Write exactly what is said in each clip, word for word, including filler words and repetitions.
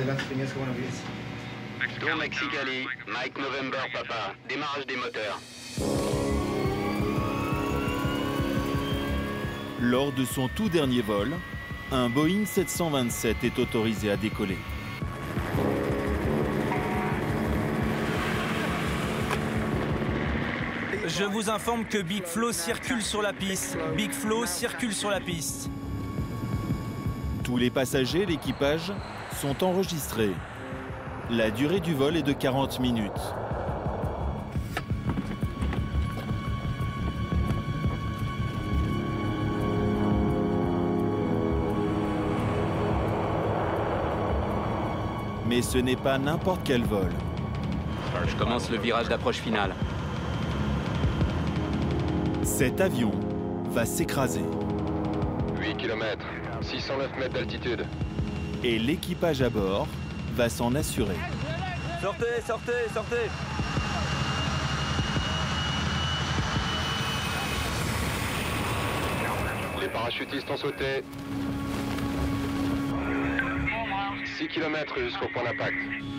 adelante tenía ese buenos días. Tour Mexicali, Mike November, papa. Démarrage des moteurs. Lors de son tout dernier vol, un Boeing sept cent vingt-sept est autorisé à décoller. Je vous informe que Big Flo circule sur la piste. Big Flo circule sur la piste. Tous les passagers et l'équipage sont enregistrés. La durée du vol est de quarante minutes. Mais ce n'est pas n'importe quel vol. Je commence le virage d'approche finale. Cet avion va s'écraser. huit kilomètres, six cent neuf mètres d'altitude. Et l'équipage à bord va s'en assurer. Sortez, sortez, sortez. Les parachutistes ont sauté. six kilomètres jusqu'au point d'impact.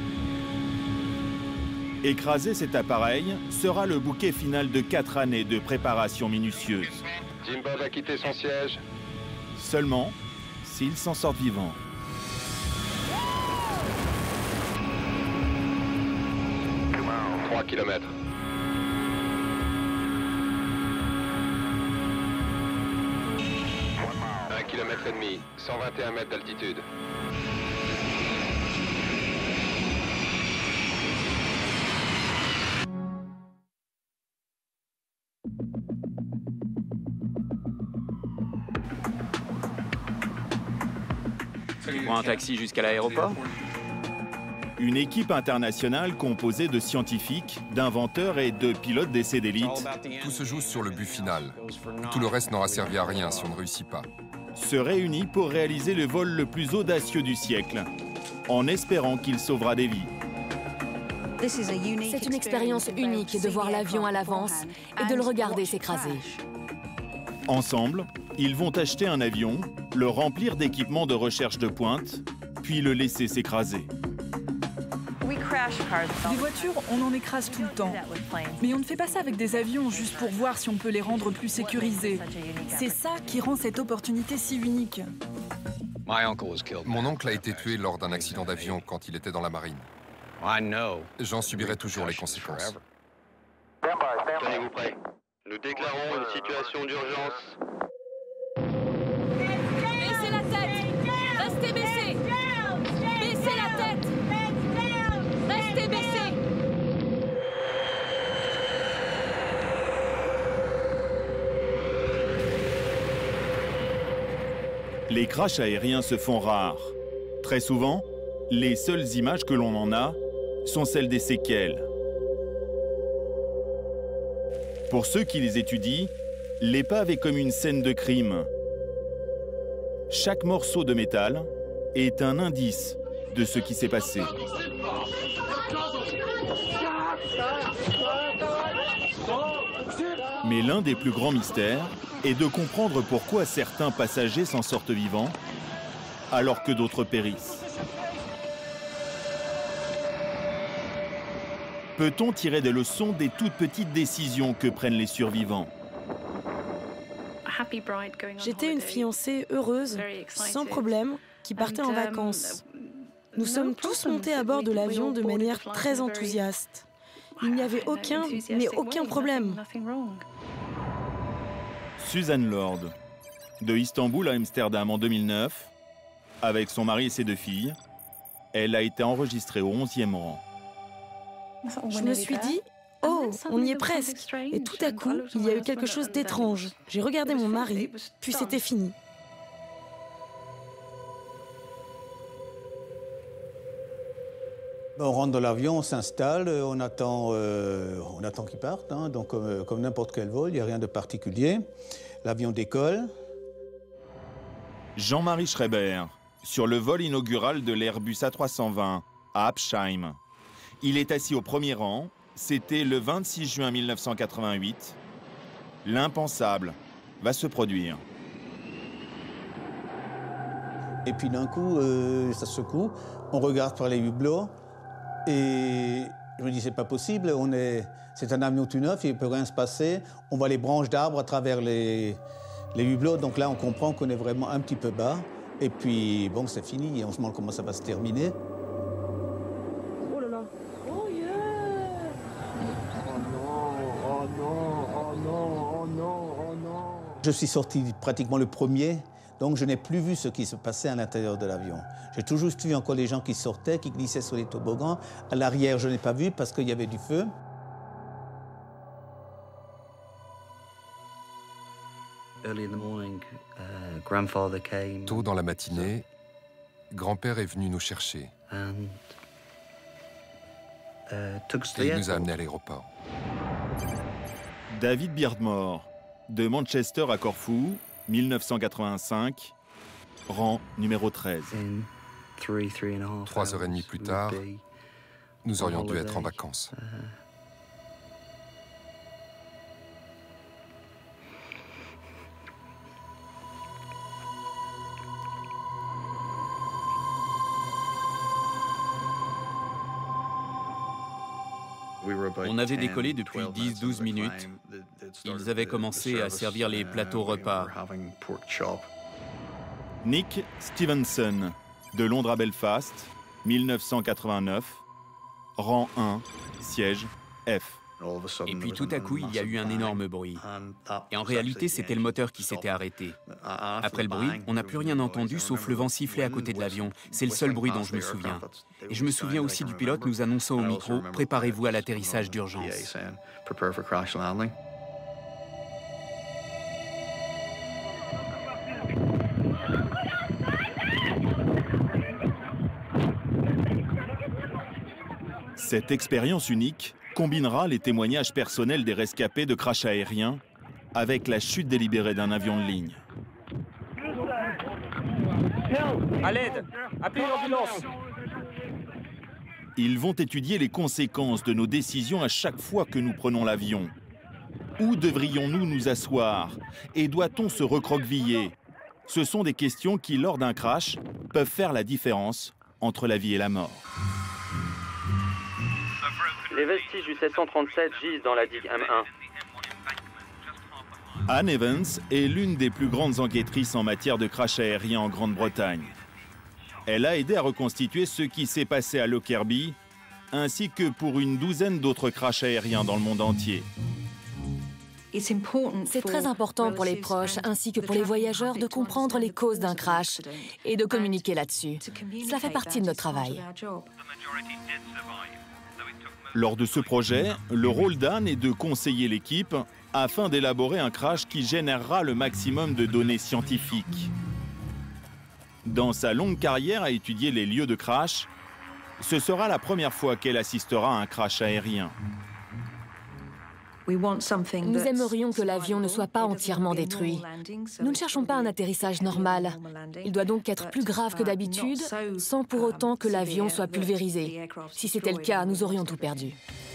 Écraser cet appareil sera le bouquet final de quatre années de préparation minutieuse. Jim Bob a quitté son siège. Seulement s'ils s'en sortent vivants. trois kilomètres. un kilomètre et demi, cent vingt et un mètres d'altitude. Tu prends un taxi jusqu'à l'aéroport? Une équipe internationale composée de scientifiques, d'inventeurs et de pilotes d'essais d'élite Tout se joue sur le but final. Tout le reste n'aura servi à rien si on ne réussit pas. se réunit pour réaliser le vol le plus audacieux du siècle, en espérant qu'il sauvera des vies. C'est une expérience unique de voir l'avion à l'avance et de le regarder s'écraser. Ensemble, ils vont acheter un avion, le remplir d'équipements de recherche de pointe, puis le laisser s'écraser. Des voitures, on en écrase tout le temps. Mais on ne fait pas ça avec des avions juste pour voir si on peut les rendre plus sécurisés. C'est ça qui rend cette opportunité si unique. Mon oncle a été tué lors d'un accident d'avion quand il était dans la marine. J'en subirai toujours les conséquences. Tenez-vous prêts. Nous déclarons une situation d'urgence. Baissez la tête! Restez baissés! Baissez la tête! Restez baissés! Les crashs aériens se font rares. Très souvent, les seules images que l'on en a sont celles des séquelles. Pour ceux qui les étudient, l'épave est comme une scène de crime. Chaque morceau de métal est un indice de ce qui s'est passé. Mais l'un des plus grands mystères est de comprendre pourquoi certains passagers s'en sortent vivants alors que d'autres périssent. Peut-on tirer des leçons des toutes petites décisions que prennent les survivants? J'étais une fiancée heureuse, sans problème, qui partait en vacances. Nous sommes tous montés à bord de l'avion de manière très enthousiaste. Il n'y avait aucun, mais aucun problème. Suzanne Lord, de Istanbul à Amsterdam en deux mille neuf, avec son mari et ses deux filles, elle a été enregistrée au onzième rang. Je me suis dit, oh, on y est presque. Et tout à coup, il y a eu quelque chose d'étrange. J'ai regardé mon mari, puis c'était fini. On rentre dans l'avion, on s'installe, on attend, euh, on attend qu'il parte. Hein, donc, euh, comme n'importe quel vol, il n'y a rien de particulier. L'avion décolle. Jean-Marie Schreiber, sur le vol inaugural de l'Airbus A trois cent vingt à Absheim. Il est assis au premier rang. C'était le vingt-six juin mille neuf cent quatre-vingt-huit. L'impensable va se produire. Et puis d'un coup, euh, ça secoue. on regarde par les hublots et je me dis, c'est pas possible, on est, c'est un avion tout neuf, il ne peut rien se passer. On voit les branches d'arbres à travers les, les hublots, donc là, on comprend qu'on est vraiment un petit peu bas. Et puis, bon, c'est fini, et on se demande comment ça va se terminer. Oh là là. Oh yeah. Oh non, oh non, oh non, oh non, oh non. Je suis sorti pratiquement le premier, donc je n'ai plus vu ce qui se passait à l'intérieur de l'avion. J'ai toujours vu encore les gens qui sortaient, qui glissaient sur les toboggans. À l'arrière, je n'ai pas vu parce qu'il y avait du feu. Tôt dans la matinée, grand-père est venu nous chercher. Et il nous a amenés à l'aéroport. David Beardmore, de Manchester à Corfou, mille neuf cent quatre-vingt-cinq, rang numéro treize. Trois heures et demie plus tard, nous aurions dû être en vacances. On avait décollé depuis dix douze minutes. Ils avaient commencé à servir les plateaux repas. Nick Stevenson, de Londres à Belfast, mille neuf cent quatre-vingt-neuf, rang un, siège F. Et puis tout à coup, il y a eu un énorme bruit. Et en réalité, c'était le moteur qui s'était arrêté. Après le bruit, on n'a plus rien entendu sauf le vent siffler à côté de l'avion. C'est le seul bruit dont je me souviens. Et je me souviens aussi du pilote nous annonçant au micro « Préparez-vous à l'atterrissage d'urgence ». Cette expérience unique combinera les témoignages personnels des rescapés de crash aériens avec la chute délibérée d'un avion de ligne. À l'aide! Appelez l'ambulance! Ils vont étudier les conséquences de nos décisions à chaque fois que nous prenons l'avion. Où devrions-nous nous asseoir? Et doit-on se recroqueviller? Ce sont des questions qui, lors d'un crash, peuvent faire la différence entre la vie et la mort. Les vestiges du sept cent trente-sept gisent dans la digue M un. Anne Evans est l'une des plus grandes enquêtrices en matière de crash aérien en Grande-Bretagne. Elle a aidé à reconstituer ce qui s'est passé à Lockerbie, ainsi que pour une douzaine d'autres crashs aériens dans le monde entier. C'est très important pour les proches ainsi que pour les voyageurs de comprendre les causes d'un crash et de communiquer là-dessus. Cela fait partie de notre travail. Lors de ce projet, le rôle d'Anne est de conseiller l'équipe afin d'élaborer un crash qui générera le maximum de données scientifiques. Dans sa longue carrière à étudier les lieux de crash, ce sera la première fois qu'elle assistera à un crash aérien. Nous aimerions que l'avion ne soit pas entièrement détruit. Nous ne cherchons pas un atterrissage normal. Il doit donc être plus grave que d'habitude, sans pour autant que l'avion soit pulvérisé. Si c'était le cas, nous aurions tout perdu.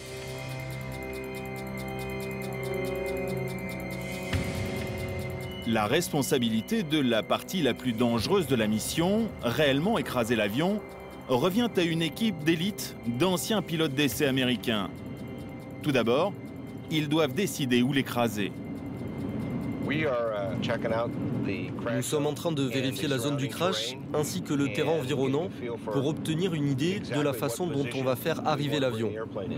La responsabilité de la partie la plus dangereuse de la mission, réellement écraser l'avion, revient à une équipe d'élite d'anciens pilotes d'essai américains. Tout d'abord, ils doivent décider où l'écraser. Nous sommes en train de vérifier la zone du crash ainsi que le terrain environnant pour obtenir une idée de la façon dont on va faire arriver l'avion.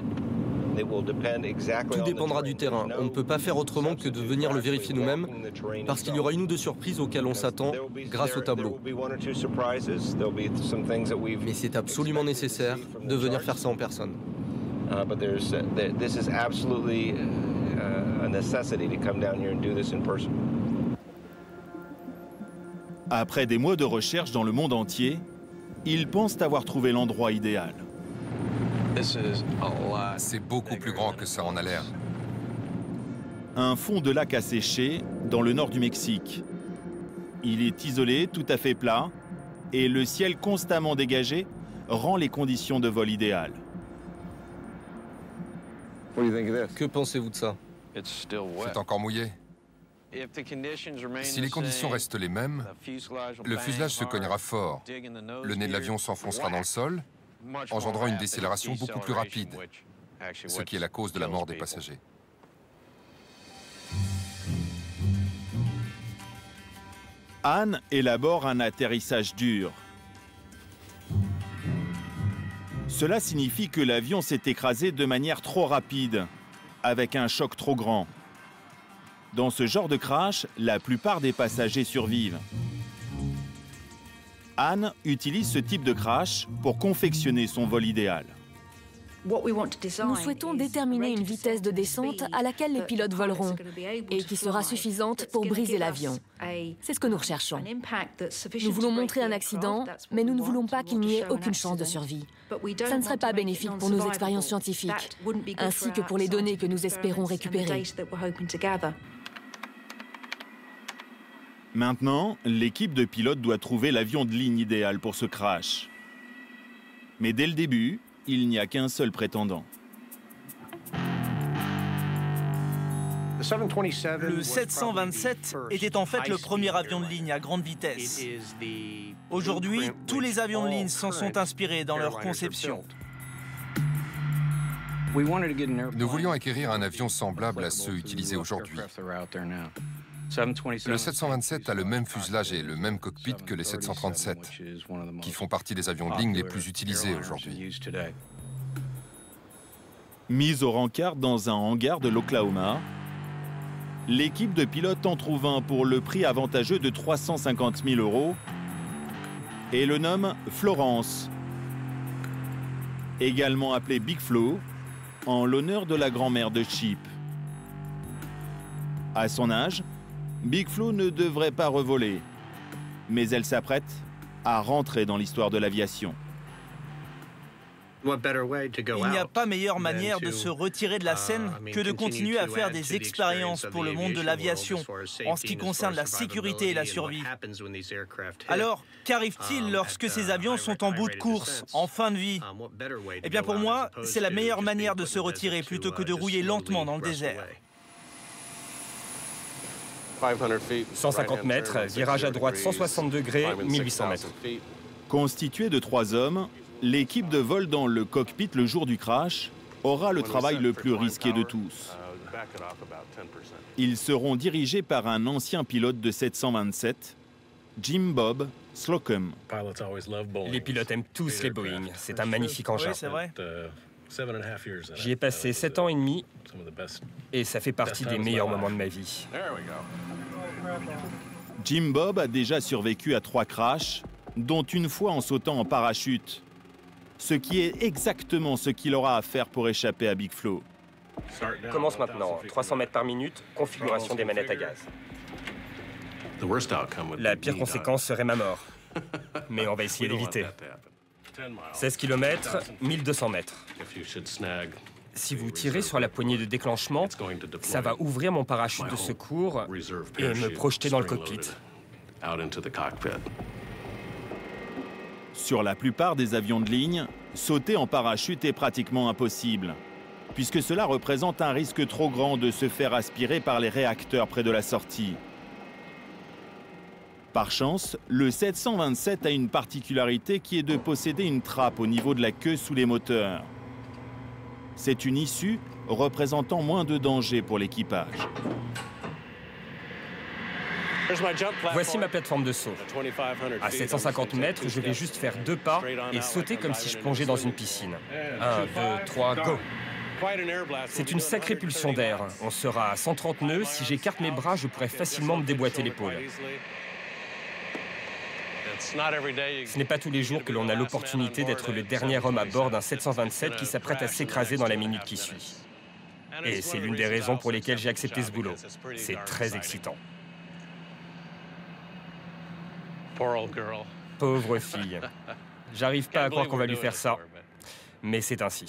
Tout dépendra du terrain. On ne peut pas faire autrement que de venir le vérifier nous-mêmes parce qu'il y aura une ou deux surprises auxquelles on s'attend grâce au tableau. Mais c'est absolument nécessaire de venir faire ça en personne. Uh, but there's, uh, th this is absolutely uh, a necessity to come down here and do this in person. Après des mois de recherche dans le monde entier, ils pensent avoir trouvé l'endroit idéal. C'est beaucoup plus grand que ça en a l'air. Un fond de lac asséché dans le nord du Mexique. Il est isolé, tout à fait plat, et le ciel constamment dégagé rend les conditions de vol idéales. Que pensez-vous de ça? C'est encore mouillé. Si les conditions restent les mêmes, le fuselage se cognera fort, le nez de l'avion s'enfoncera dans le sol, engendrant une décélération beaucoup plus rapide, ce qui est la cause de la mort des passagers. Anne élabore un atterrissage dur. Cela signifie que l'avion s'est écrasé de manière trop rapide, avec un choc trop grand. Dans ce genre de crash, la plupart des passagers survivent. Anne utilise ce type de crash pour confectionner son vol idéal. Nous souhaitons déterminer une vitesse de descente à laquelle les pilotes voleront et qui sera suffisante pour briser l'avion. C'est ce que nous recherchons. Nous voulons montrer un accident, mais nous ne voulons pas qu'il n'y ait aucune chance de survie. Ça ne serait pas bénéfique pour nos expériences scientifiques, ainsi que pour les données que nous espérons récupérer. Maintenant, l'équipe de pilotes doit trouver l'avion de ligne idéal pour ce crash. Mais dès le début, il n'y a qu'un seul prétendant. Le sept cent vingt-sept était en fait le premier avion de ligne à grande vitesse. Aujourd'hui, tous les avions de ligne s'en sont inspirés dans leur conception. Nous voulions acquérir un avion semblable à ceux utilisés aujourd'hui. Le sept cent vingt-sept a le même fuselage et le même cockpit que les sept cent trente-sept, qui font partie des avions de ligne les plus utilisés aujourd'hui. Mise au rencard dans un hangar de l'Oklahoma, l'équipe de pilotes en trouve un pour le prix avantageux de trois cent cinquante mille euros et le nomme Florence, également appelé Big Flo, en l'honneur de la grand-mère de Chip. À son âge, Big Flo ne devrait pas revoler, mais elle s'apprête à rentrer dans l'histoire de l'aviation. Il n'y a pas meilleure manière de se retirer de la scène que de continuer à faire des expériences pour le monde de l'aviation en ce qui concerne la sécurité et la survie. Alors, qu'arrive-t-il lorsque ces avions sont en bout de course, en fin de vie? Eh bien pour moi, c'est la meilleure manière de se retirer plutôt que de rouiller lentement dans le désert. cent cinquante mètres, virage à droite cent soixante degrés, mille huit cents mètres. Constituée de trois hommes, l'équipe de vol dans le cockpit le jour du crash aura le travail le plus risqué de tous. Ils seront dirigés par un ancien pilote de sept cent vingt-sept, Jim Bob Slocum. Les pilotes aiment tous les Boeing, c'est un magnifique engin. Oui, c'est vrai. J'y ai passé sept ans et demi et ça fait partie des meilleurs moments de ma vie. Jim Bob a déjà survécu à trois crashs, dont une fois en sautant en parachute, ce qui est exactement ce qu'il aura à faire pour échapper à Big Flo. Commence maintenant, trois cents mètres par minute, configuration des manettes à gaz. La pire conséquence serait ma mort, mais on va essayer d'éviter. seize kilomètres, mille deux cents mètres. Si vous tirez sur la poignée de déclenchement, ça va ouvrir mon parachute de secours et me projeter dans le cockpit. Sur la plupart des avions de ligne, sauter en parachute est pratiquement impossible, puisque cela représente un risque trop grand de se faire aspirer par les réacteurs près de la sortie. Par chance, le sept cent vingt-sept a une particularité qui est de posséder une trappe au niveau de la queue sous les moteurs. C'est une issue représentant moins de danger pour l'équipage. Voici ma plateforme de saut. À sept cent cinquante mètres, je vais juste faire deux pas et sauter comme si je plongeais dans une piscine. Un, deux, trois, go! C'est une sacrée pulsion d'air. On sera à cent trente nœuds. Si j'écarte mes bras, je pourrais facilement me déboîter l'épaule. Ce n'est pas tous les jours que l'on a l'opportunité d'être le dernier homme à bord d'un sept cent vingt-sept qui s'apprête à s'écraser dans la minute qui suit. Et c'est l'une des raisons pour lesquelles j'ai accepté ce boulot. C'est très excitant. Pauvre fille. J'arrive pas à croire qu'on va lui faire ça, mais c'est ainsi.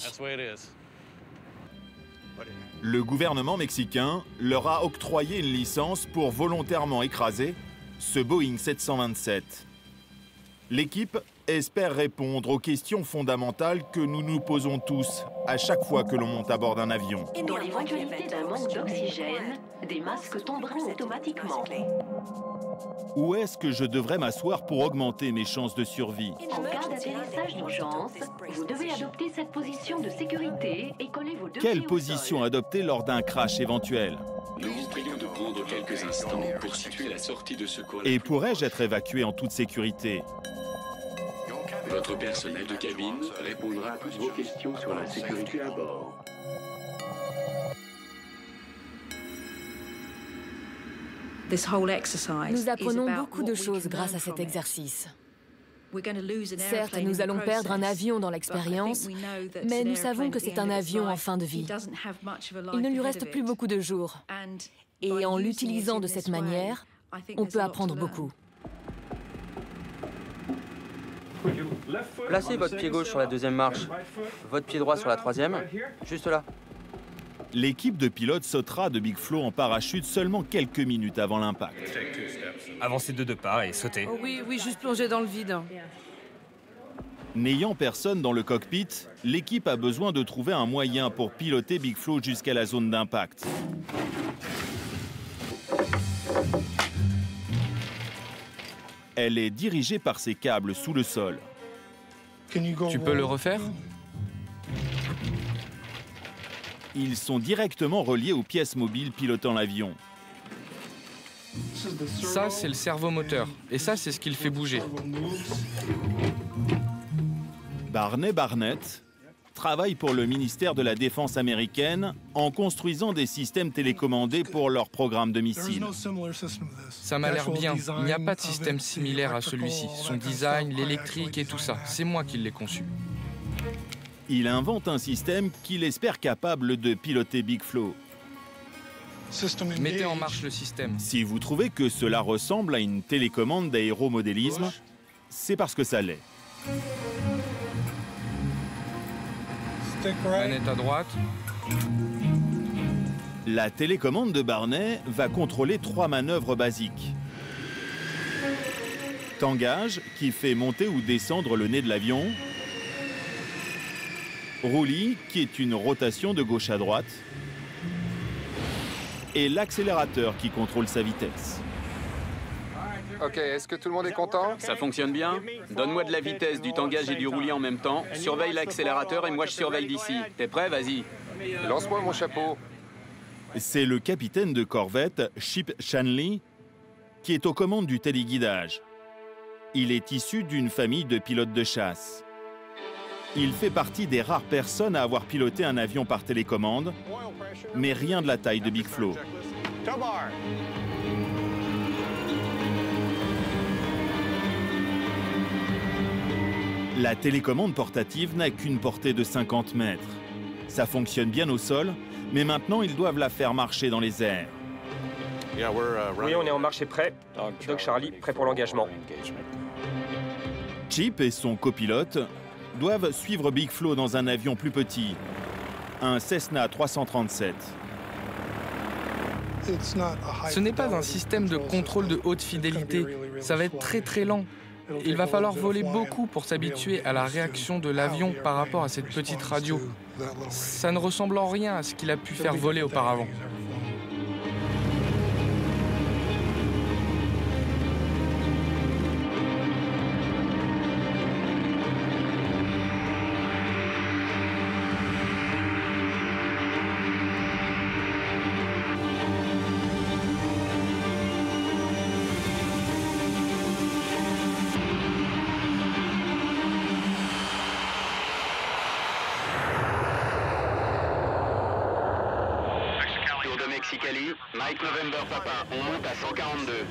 Le gouvernement mexicain leur a octroyé une licence pour volontairement écraser ce Boeing sept cent vingt-sept. L'équipe espère répondre aux questions fondamentales que nous nous posons tous à chaque fois que l'on monte à bord d'un avion. Dans l'éventualité d'un manque d'oxygène, des masques tomberont automatiquement. Où est-ce que je devrais m'asseoir pour augmenter mes chances de survie? En cas d'atterrissage d'urgence, vous devez adopter cette position de sécurité et coller vos deux Quelle pieds au position sol. adopter lors d'un crash éventuel? Nous vous prions de prendre quelques instants pour situer la sortie de secours. Et pourrais-je être évacué en toute sécurité? Votre personnel de cabine répondra à toutes vos questions sur la sécurité à bord. Nous apprenons beaucoup de choses grâce à cet exercice. Certes, nous allons perdre un avion dans l'expérience, mais nous savons que c'est un avion en fin de vie. Il ne lui reste plus beaucoup de jours. Et en l'utilisant de cette manière, on peut apprendre beaucoup. Placez votre pied gauche sur la deuxième marche, votre pied droit sur la troisième, juste là. L'équipe de pilotes sautera de Big Flo en parachute seulement quelques minutes avant l'impact. Avancez de deux pas et sautez. Oh oui, oui, juste plonger dans le vide. N'ayant personne dans le cockpit, l'équipe a besoin de trouver un moyen pour piloter Big Flo jusqu'à la zone d'impact. Elle est dirigée par ses câbles sous le sol. Tu peux le refaire? Ils sont directement reliés aux pièces mobiles pilotant l'avion. Ça, c'est le servomoteur. Et ça, c'est ce qui le fait bouger. Barney Barnett travaille pour le ministère de la Défense américaine en construisant des systèmes télécommandés pour leur programme de missiles. Ça m'a l'air bien. Il n'y a pas de système similaire à celui-ci. Son design, l'électrique et tout ça, c'est moi qui l'ai conçu. Il invente un système qu'il espère capable de piloter Big Flo. Mettez en marche le système. Si vous trouvez que cela ressemble à une télécommande d'aéromodélisme, c'est parce que ça l'est. Manette à droite. La télécommande de Barney va contrôler trois manœuvres basiques. Tangage, qui fait monter ou descendre le nez de l'avion. Roulis, qui est une rotation de gauche à droite. Et l'accélérateur qui contrôle sa vitesse. Ok, est-ce que tout le monde est content? Ça fonctionne bien. Donne-moi de la vitesse, du tangage et du roulis en même temps. Surveille l'accélérateur et moi je surveille d'ici. T'es prêt? Vas-y. Lance-moi mon chapeau. C'est le capitaine de corvette, Chip Shanley, qui est aux commandes du téléguidage. Il est issu d'une famille de pilotes de chasse. Il fait partie des rares personnes à avoir piloté un avion par télécommande, mais rien de la taille de Big Flo. La télécommande portative n'a qu'une portée de cinquante mètres. Ça fonctionne bien au sol, mais maintenant ils doivent la faire marcher dans les airs. Oui, on est en marche et prêt. Doc Charlie, prêt pour l'engagement. Chip et son copilote doivent suivre Big Flo dans un avion plus petit, un Cessna trois cent trente-sept. Ce n'est pas un système de contrôle de haute fidélité. Ça va être très très lent. Il va falloir voler beaucoup pour s'habituer à la réaction de l'avion par rapport à cette petite radio. Ça ne ressemble en rien à ce qu'il a pu faire voler auparavant. Mexicali, Mike November Papa, on monte à cent quarante-deux.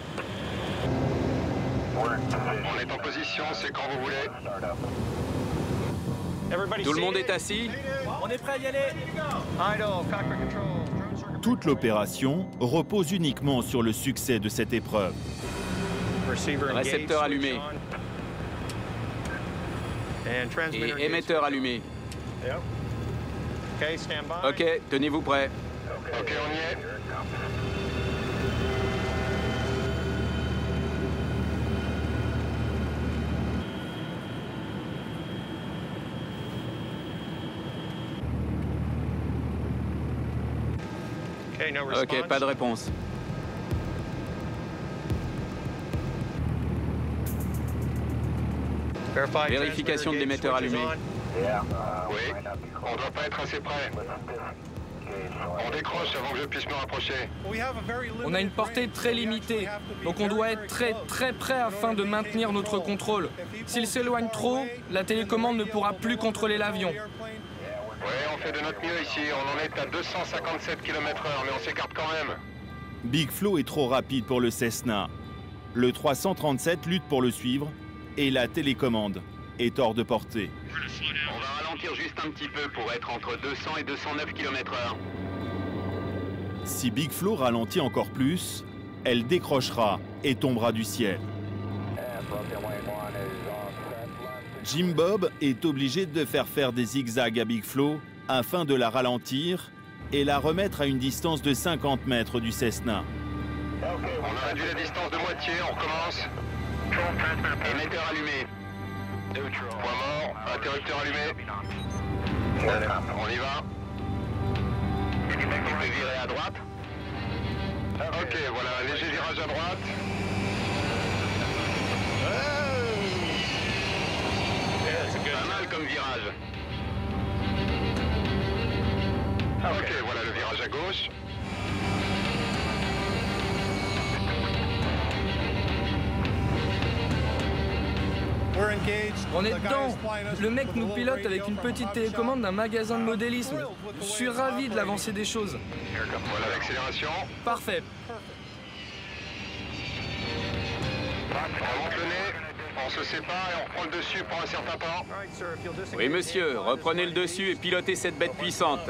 On est en position, c'est quand vous voulez. Tout le monde est assis? On est prêt à y aller. Toute l'opération repose uniquement sur le succès de cette épreuve. Récepteur allumé. Et émetteur allumé. Ok, tenez-vous prêts. Ok, on y est. Ok, pas de réponse. Vérification de l'émetteur allumé. Oui, on doit pas être assez près. On décroche avant que je puisse me rapprocher. On a une portée très limitée, donc on doit être très très près afin de maintenir notre contrôle. S'il s'éloigne trop, la télécommande ne pourra plus contrôler l'avion. Oui, on fait de notre mieux ici. On en est à deux cent cinquante-sept kilomètres heure, mais on s'écarte quand même. Big Flo est trop rapide pour le Cessna. Le trois cent trente-sept lutte pour le suivre et la télécommande est hors de portée. On va ralentir juste un petit peu pour être entre deux cents et deux cent neuf kilomètres heure. Si Big Flo ralentit encore plus, elle décrochera et tombera du ciel. Jim Bob est obligé de faire faire des zigzags à Big Flo afin de la ralentir et la remettre à une distance de cinquante mètres du Cessna. On a réduit la distance de moitié, on recommence. Émetteur allumé. Point mort, interrupteur allumé. On y va. On peut virer à droite. Ok, voilà, léger virage à droite. Pas mal comme virage. Ok, voilà le virage à gauche. On est dedans. Le mec nous pilote avec une petite télécommande d'un magasin de modélisme. Je suis ravi de l'avancée des choses. Voilà l'accélération. Parfait. On monte le nez, on se sépare et on reprend le dessus pour un certain temps. Oui, monsieur, reprenez le dessus et pilotez cette bête puissante.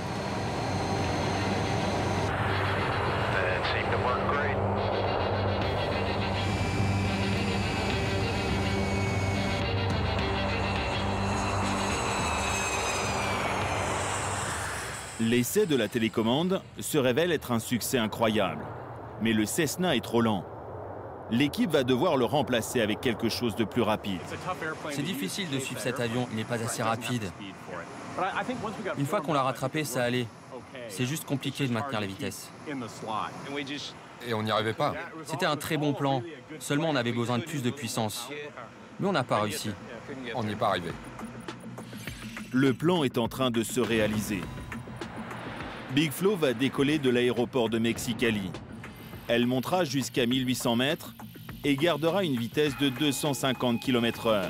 L'essai de la télécommande se révèle être un succès incroyable. Mais le Cessna est trop lent. L'équipe va devoir le remplacer avec quelque chose de plus rapide. C'est difficile de suivre cet avion, il n'est pas assez rapide. Une fois qu'on l'a rattrapé, ça allait. C'est juste compliqué de maintenir la vitesse. Et on n'y arrivait pas. C'était un très bon plan, seulement on avait besoin de plus de puissance. Mais on n'a pas réussi. On n'y est pas arrivé. Le plan est en train de se réaliser. Big Flo va décoller de l'aéroport de Mexicali. Elle montera jusqu'à mille huit cents mètres et gardera une vitesse de deux cent cinquante kilomètres heure.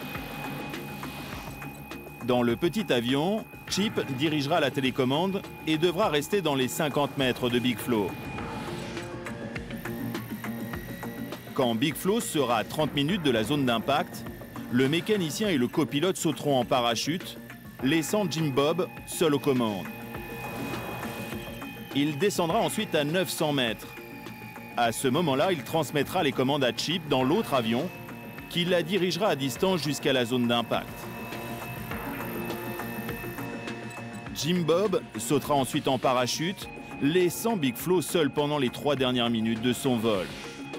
Dans le petit avion, Chip dirigera la télécommande et devra rester dans les cinquante mètres de Big Flo. Quand Big Flo sera à trente minutes de la zone d'impact, le mécanicien et le copilote sauteront en parachute, laissant Jim Bob seul aux commandes. Il descendra ensuite à neuf cents mètres. À ce moment-là, il transmettra les commandes à Chip dans l'autre avion, qui la dirigera à distance jusqu'à la zone d'impact. Jim Bob sautera ensuite en parachute, laissant Big Flo seul pendant les trois dernières minutes de son vol.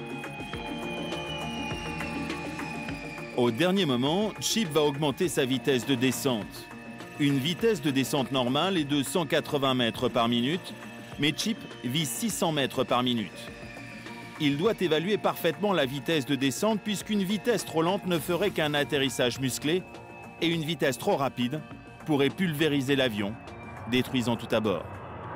Au dernier moment, Chip va augmenter sa vitesse de descente. Une vitesse de descente normale est de cent quatre-vingts mètres par minute, mais Chip vise six cents mètres par minute. Il doit évaluer parfaitement la vitesse de descente puisqu'une vitesse trop lente ne ferait qu'un atterrissage musclé et une vitesse trop rapide pourrait pulvériser l'avion, détruisant tout à bord.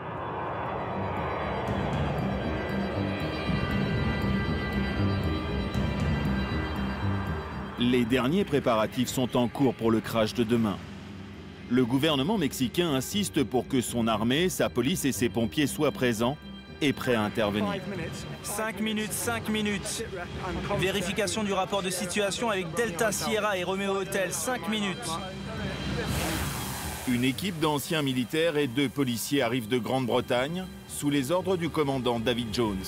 Les derniers préparatifs sont en cours pour le crash de demain. Le gouvernement mexicain insiste pour que son armée, sa police et ses pompiers soient présents et prêts à intervenir. cinq minutes, cinq minutes. Vérification du rapport de situation avec Delta Sierra et Romeo Hotel, cinq minutes. Une équipe d'anciens militaires et de policiers arrive de Grande-Bretagne sous les ordres du commandant David Jones.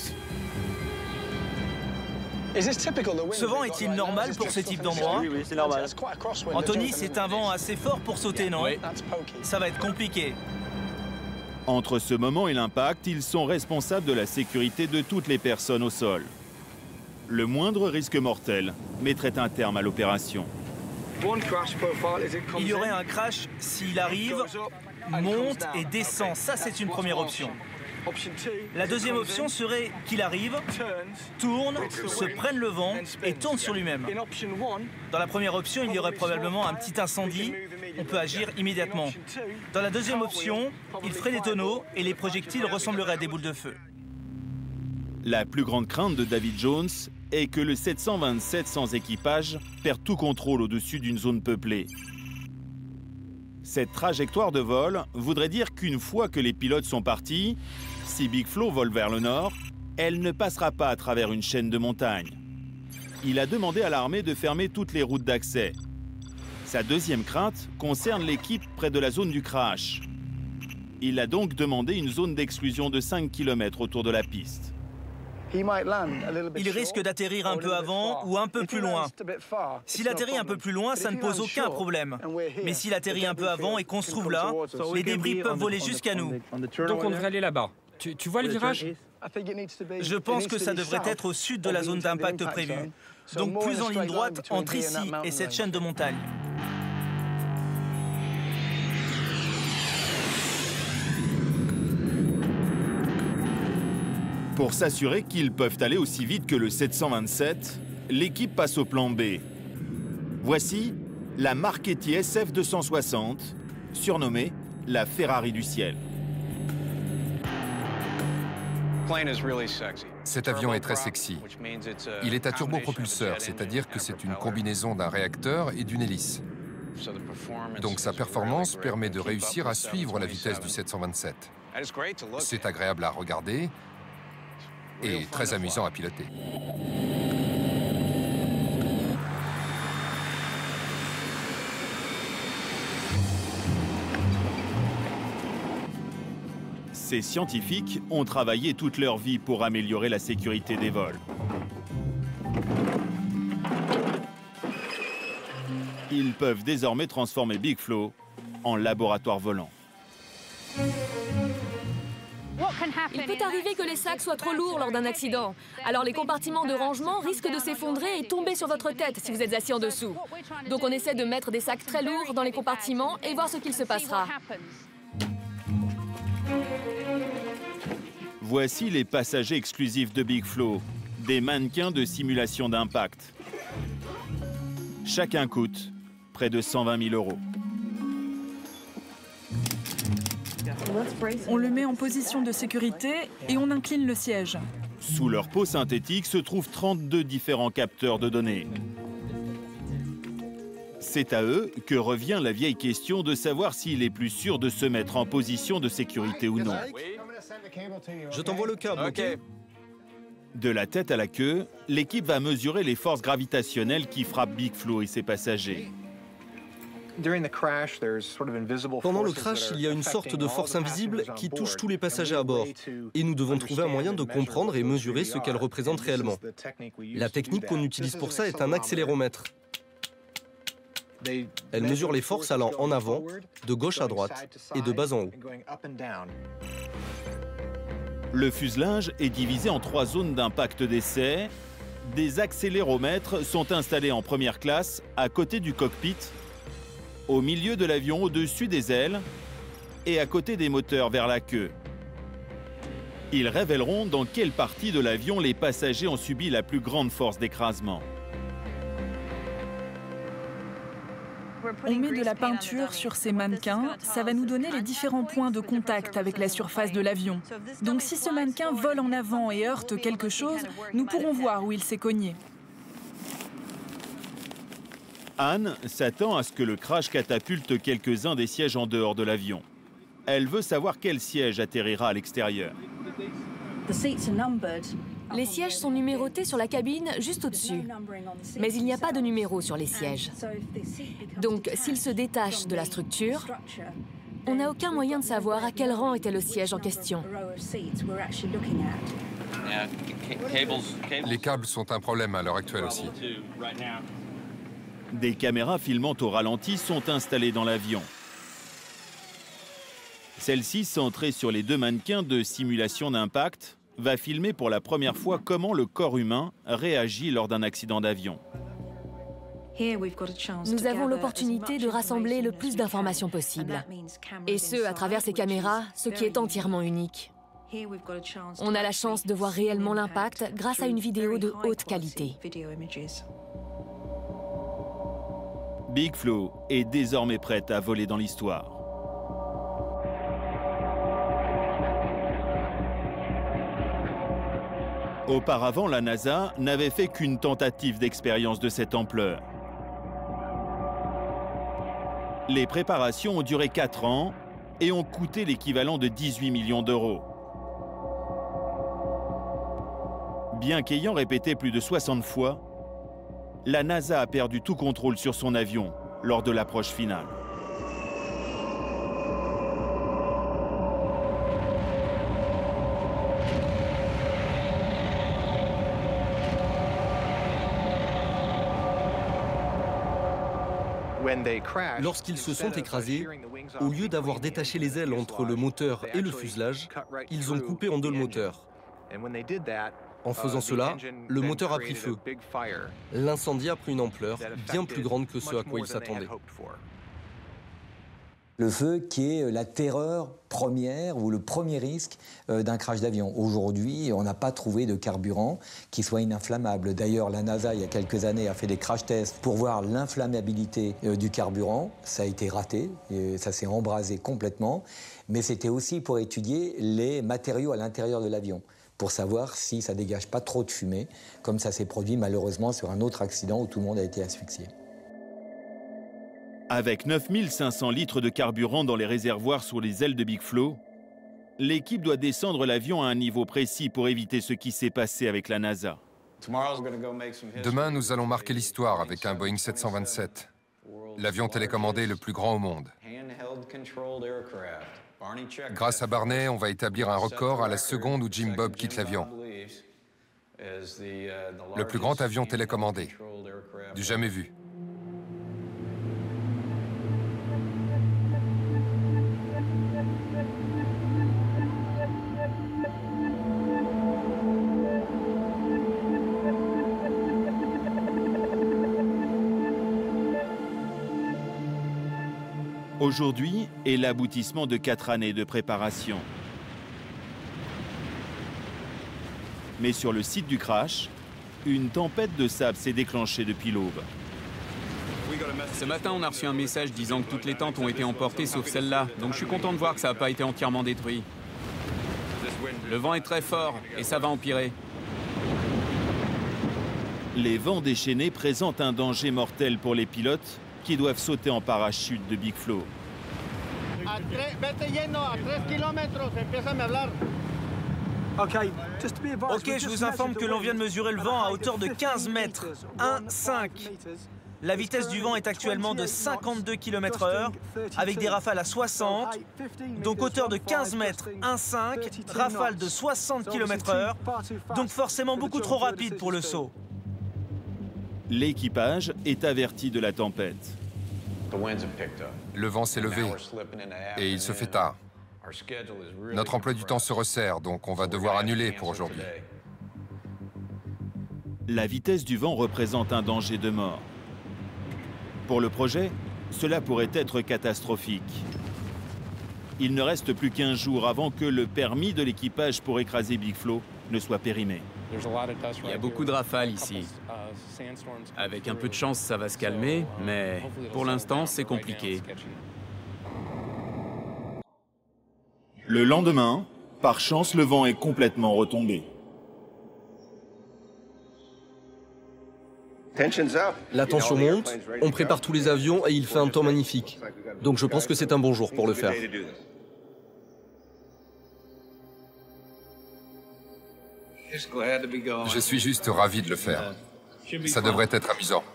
Ce vent est-il normal pour ce type d'endroit? Oui, oui, c'est normal. Anthony, c'est un vent assez fort pour sauter, non? Oui. Ça va être compliqué. Entre ce moment et l'impact, ils sont responsables de la sécurité de toutes les personnes au sol. Le moindre risque mortel mettrait un terme à l'opération. Il y aurait un crash s'il arrive, monte et descend. Ça, c'est une première option. La deuxième option serait qu'il arrive, tourne, se prenne le vent et tourne sur lui-même. Dans la première option, il y aurait probablement un petit incendie. On peut agir immédiatement. Dans la deuxième option, il ferait des tonneaux et les projectiles ressembleraient à des boules de feu. La plus grande crainte de David Jones est que le sept cent vingt-sept sans équipage perde tout contrôle au-dessus d'une zone peuplée. Cette trajectoire de vol voudrait dire qu'une fois que les pilotes sont partis, si Big Flo vole vers le nord, elle ne passera pas à travers une chaîne de montagnes. Il a demandé à l'armée de fermer toutes les routes d'accès. Sa deuxième crainte concerne l'équipe près de la zone du crash. Il a donc demandé une zone d'exclusion de cinq kilomètres autour de la piste. Il risque d'atterrir un peu avant ou un peu plus loin. S'il atterrit un peu plus loin, ça ne pose aucun problème. Mais s'il atterrit un peu avant et qu'on se trouve là, les débris peuvent voler jusqu'à nous. Donc on devrait aller là-bas. Tu, tu vois le virage? Je pense que ça devrait être au sud de la zone d'impact prévue. Donc plus en ligne droite entre ici et cette chaîne de montagnes. Pour s'assurer qu'ils peuvent aller aussi vite que le sept cent vingt-sept, l'équipe passe au plan B. Voici la Marchetti S F deux cent soixante, surnommée la Ferrari du ciel. Cet avion est très sexy. Il est à turbopropulseur, c'est-à-dire que c'est une combinaison d'un réacteur et d'une hélice. Donc sa performance permet de réussir à suivre la vitesse du sept cent vingt-sept. C'est agréable à regarder et très amusant à piloter. Ces scientifiques ont travaillé toute leur vie pour améliorer la sécurité des vols. Ils peuvent désormais transformer Big Flo en laboratoire volant. Il peut arriver que les sacs soient trop lourds lors d'un accident. Alors les compartiments de rangement risquent de s'effondrer et tomber sur votre tête si vous êtes assis en dessous. Donc on essaie de mettre des sacs très lourds dans les compartiments et voir ce qu'il se passera. Voici les passagers exclusifs de Big Flo, des mannequins de simulation d'impact. Chacun coûte près de cent vingt mille euros. On le met en position de sécurité et on incline le siège. Sous leur peau synthétique se trouvent trente-deux différents capteurs de données. C'est à eux que revient la vieille question de savoir s'il est plus sûr de se mettre en position de sécurité ou non. Je t'envoie le câble, ok? De la tête à la queue, l'équipe va mesurer les forces gravitationnelles qui frappent Big Flo et ses passagers. Pendant le crash, il y a une sorte de force invisible qui touche tous les passagers à bord. Et nous devons trouver un moyen de comprendre et mesurer ce qu'elle représente réellement. La technique qu'on utilise pour ça est un accéléromètre. Elle mesure les forces allant en avant, de gauche à droite et de bas en haut. Le fuselage est divisé en trois zones d'impact d'essai. Des accéléromètres sont installés en première classe à côté du cockpit, au milieu de l'avion au-dessus des ailes et à côté des moteurs vers la queue. Ils révéleront dans quelle partie de l'avion les passagers ont subi la plus grande force d'écrasement. On met de la peinture sur ces mannequins, ça va nous donner les différents points de contact avec la surface de l'avion. Donc si ce mannequin vole en avant et heurte quelque chose, nous pourrons voir où il s'est cogné. Anne s'attend à ce que le crash catapulte quelques-uns des sièges en dehors de l'avion. Elle veut savoir quel siège atterrira à l'extérieur. Les sièges sont numérotés sur la cabine juste au-dessus. Mais il n'y a pas de numéro sur les sièges. Donc, s'ils se détachent de la structure, on n'a aucun moyen de savoir à quel rang était le siège en question. Les câbles sont un problème à l'heure actuelle aussi. Des caméras filmant au ralenti sont installées dans l'avion. Celle-ci, centrée sur les deux mannequins de simulation d'impact, va filmer pour la première fois comment le corps humain réagit lors d'un accident d'avion. Nous avons l'opportunité de rassembler le plus d'informations possible. Et ce, à travers ces caméras, ce qui est entièrement unique. On a la chance de voir réellement l'impact grâce à une vidéo de haute qualité. Big Flow est désormais prête à voler dans l'histoire. Auparavant, la NASA n'avait fait qu'une tentative d'expérience de cette ampleur. Les préparations ont duré quatre ans et ont coûté l'équivalent de dix-huit millions d'euros. Bien qu'ayant répété plus de soixante fois, la NASA a perdu tout contrôle sur son avion lors de l'approche finale. Lorsqu'ils se sont écrasés, au lieu d'avoir détaché les ailes entre le moteur et le fuselage, ils ont coupé en deux le moteur. En faisant cela, le moteur a pris feu. L'incendie a pris une ampleur bien plus grande que ce à quoi ils s'attendaient. Le feu qui est la terreur première ou le premier risque d'un crash d'avion. Aujourd'hui, on n'a pas trouvé de carburant qui soit ininflammable. D'ailleurs, la NASA, il y a quelques années, a fait des crash tests pour voir l'inflammabilité du carburant. Ça a été raté, et ça s'est embrasé complètement. Mais c'était aussi pour étudier les matériaux à l'intérieur de l'avion, pour savoir si ça dégage pas trop de fumée, comme ça s'est produit malheureusement sur un autre accident où tout le monde a été asphyxié. Avec neuf mille cinq cents litres de carburant dans les réservoirs sous les ailes de Big Flow, l'équipe doit descendre l'avion à un niveau précis pour éviter ce qui s'est passé avec la NASA. Demain, nous allons marquer l'histoire avec un Boeing sept cent vingt-sept, l'avion télécommandé le plus grand au monde. Grâce à Barney, on va établir un record à la seconde où Jim Bob quitte l'avion. Le plus grand avion télécommandé, du jamais vu. Aujourd'hui est l'aboutissement de quatre années de préparation. Mais sur le site du crash, une tempête de sable s'est déclenchée depuis l'aube. Ce matin, on a reçu un message disant que toutes les tentes ont été emportées sauf celle-là. Donc je suis content de voir que ça n'a pas été entièrement détruit. Le vent est très fort et ça va empirer. Les vents déchaînés présentent un danger mortel pour les pilotes qui doivent sauter en parachute de Big Flow. Ok, je vous informe que l'on vient de mesurer le vent à hauteur de quinze mètres. un virgule cinq. La vitesse du vent est actuellement de cinquante-deux kilomètres heure, avec des rafales à soixante, donc hauteur de quinze mètres, un virgule cinq, rafale de soixante kilomètres heure, donc forcément beaucoup trop rapide pour le saut. L'équipage est averti de la tempête. Le vent s'est levé et il se fait tard. Notre emploi du temps se resserre, donc on va devoir annuler pour aujourd'hui. La vitesse du vent représente un danger de mort. Pour le projet, cela pourrait être catastrophique. Il ne reste plus qu'un jour avant que le permis de l'équipage pour écraser Big Flow ne soit périmé. Il y a beaucoup de rafales ici. Avec un peu de chance, ça va se calmer, mais pour l'instant, c'est compliqué. Le lendemain, par chance, le vent est complètement retombé. La tension monte, on prépare tous les avions et il fait un temps magnifique. Donc je pense que c'est un bon jour pour le faire. Je suis juste ravi de le faire. Ça devrait être amusant.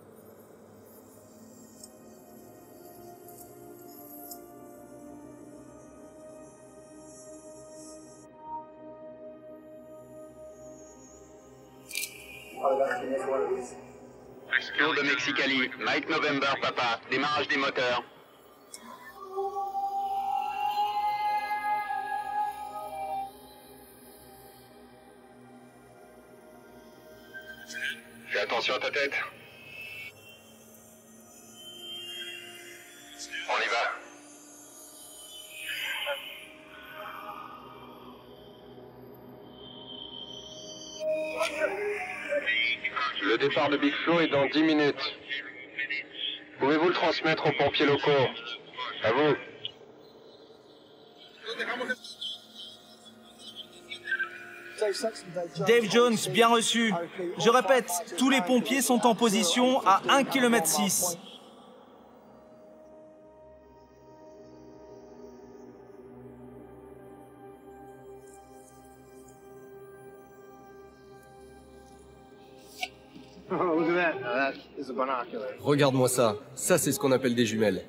Tour de Mexicali, Mike November, papa, démarrage des moteurs. Fais attention à ta tête. On y va. Le départ de Big Flo est dans dix minutes. Pouvez-vous le transmettre aux pompiers locaux? À vous. Dave Jones, bien reçu. Je répète, tous les pompiers sont en position à un virgule six kilomètres. Regarde-moi ça. Ça, c'est ce qu'on appelle des jumelles.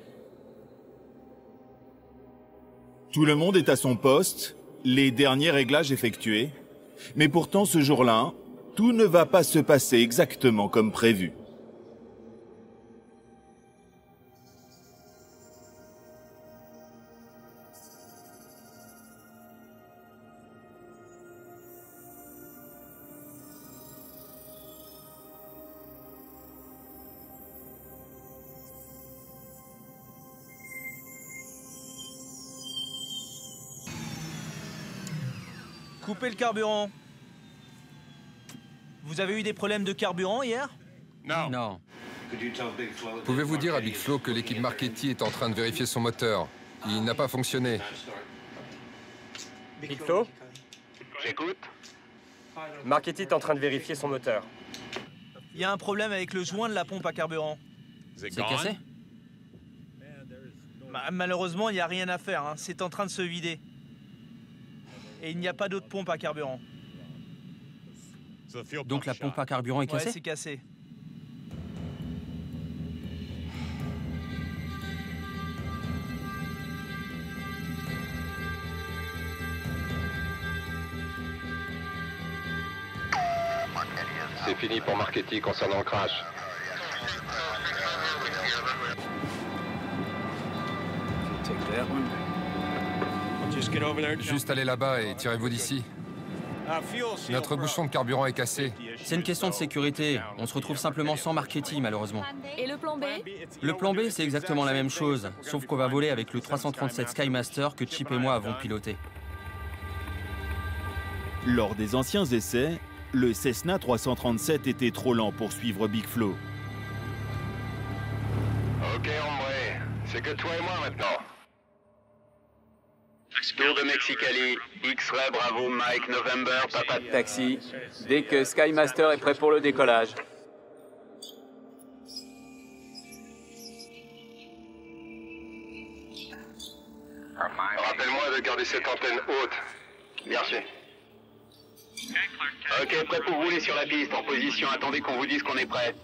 Tout le monde est à son poste, les derniers réglages effectués. Mais pourtant, ce jour-là, tout ne va pas se passer exactement comme prévu. Coupez le carburant. Vous avez eu des problèmes de carburant hier? Non. Non. Pouvez-vous dire à Big Flo que l'équipe Marchetti est en train de vérifier son moteur? Il n'a pas fonctionné. Big Flo? J'écoute. Marchetti est en train de vérifier son moteur. Il y a un problème avec le joint de la pompe à carburant. C'est cassé? Bah, malheureusement, il n'y a rien à faire. Hein. C'est en train de se vider. Et il n'y a pas d'autre pompe à carburant. Donc la pompe à carburant est cassée? Ouais, c'est cassé. C'est fini pour Marchetti concernant le crash. Juste allez là-bas et tirez-vous d'ici. Notre bouchon de carburant est cassé. C'est une question de sécurité. On se retrouve simplement sans Marchetti, malheureusement. Et le plan B? Le plan B, c'est exactement la même chose, sauf qu'on va voler avec le trois cent trente-sept Skymaster que Chip et moi avons piloté. Lors des anciens essais, le Cessna trois cent trente-sept était trop lent pour suivre Big Flo. Ok, Ombre, c'est que toi et moi maintenant. Tour de Mexicali, X-Ray Bravo, Mike November, Papa. Taxi, dès que Skymaster est prêt pour le décollage. Rappelle-moi de garder cette antenne haute. Merci. Ok, prêt pour rouler sur la piste, en position, attendez qu'on vous dise qu'on est prêt.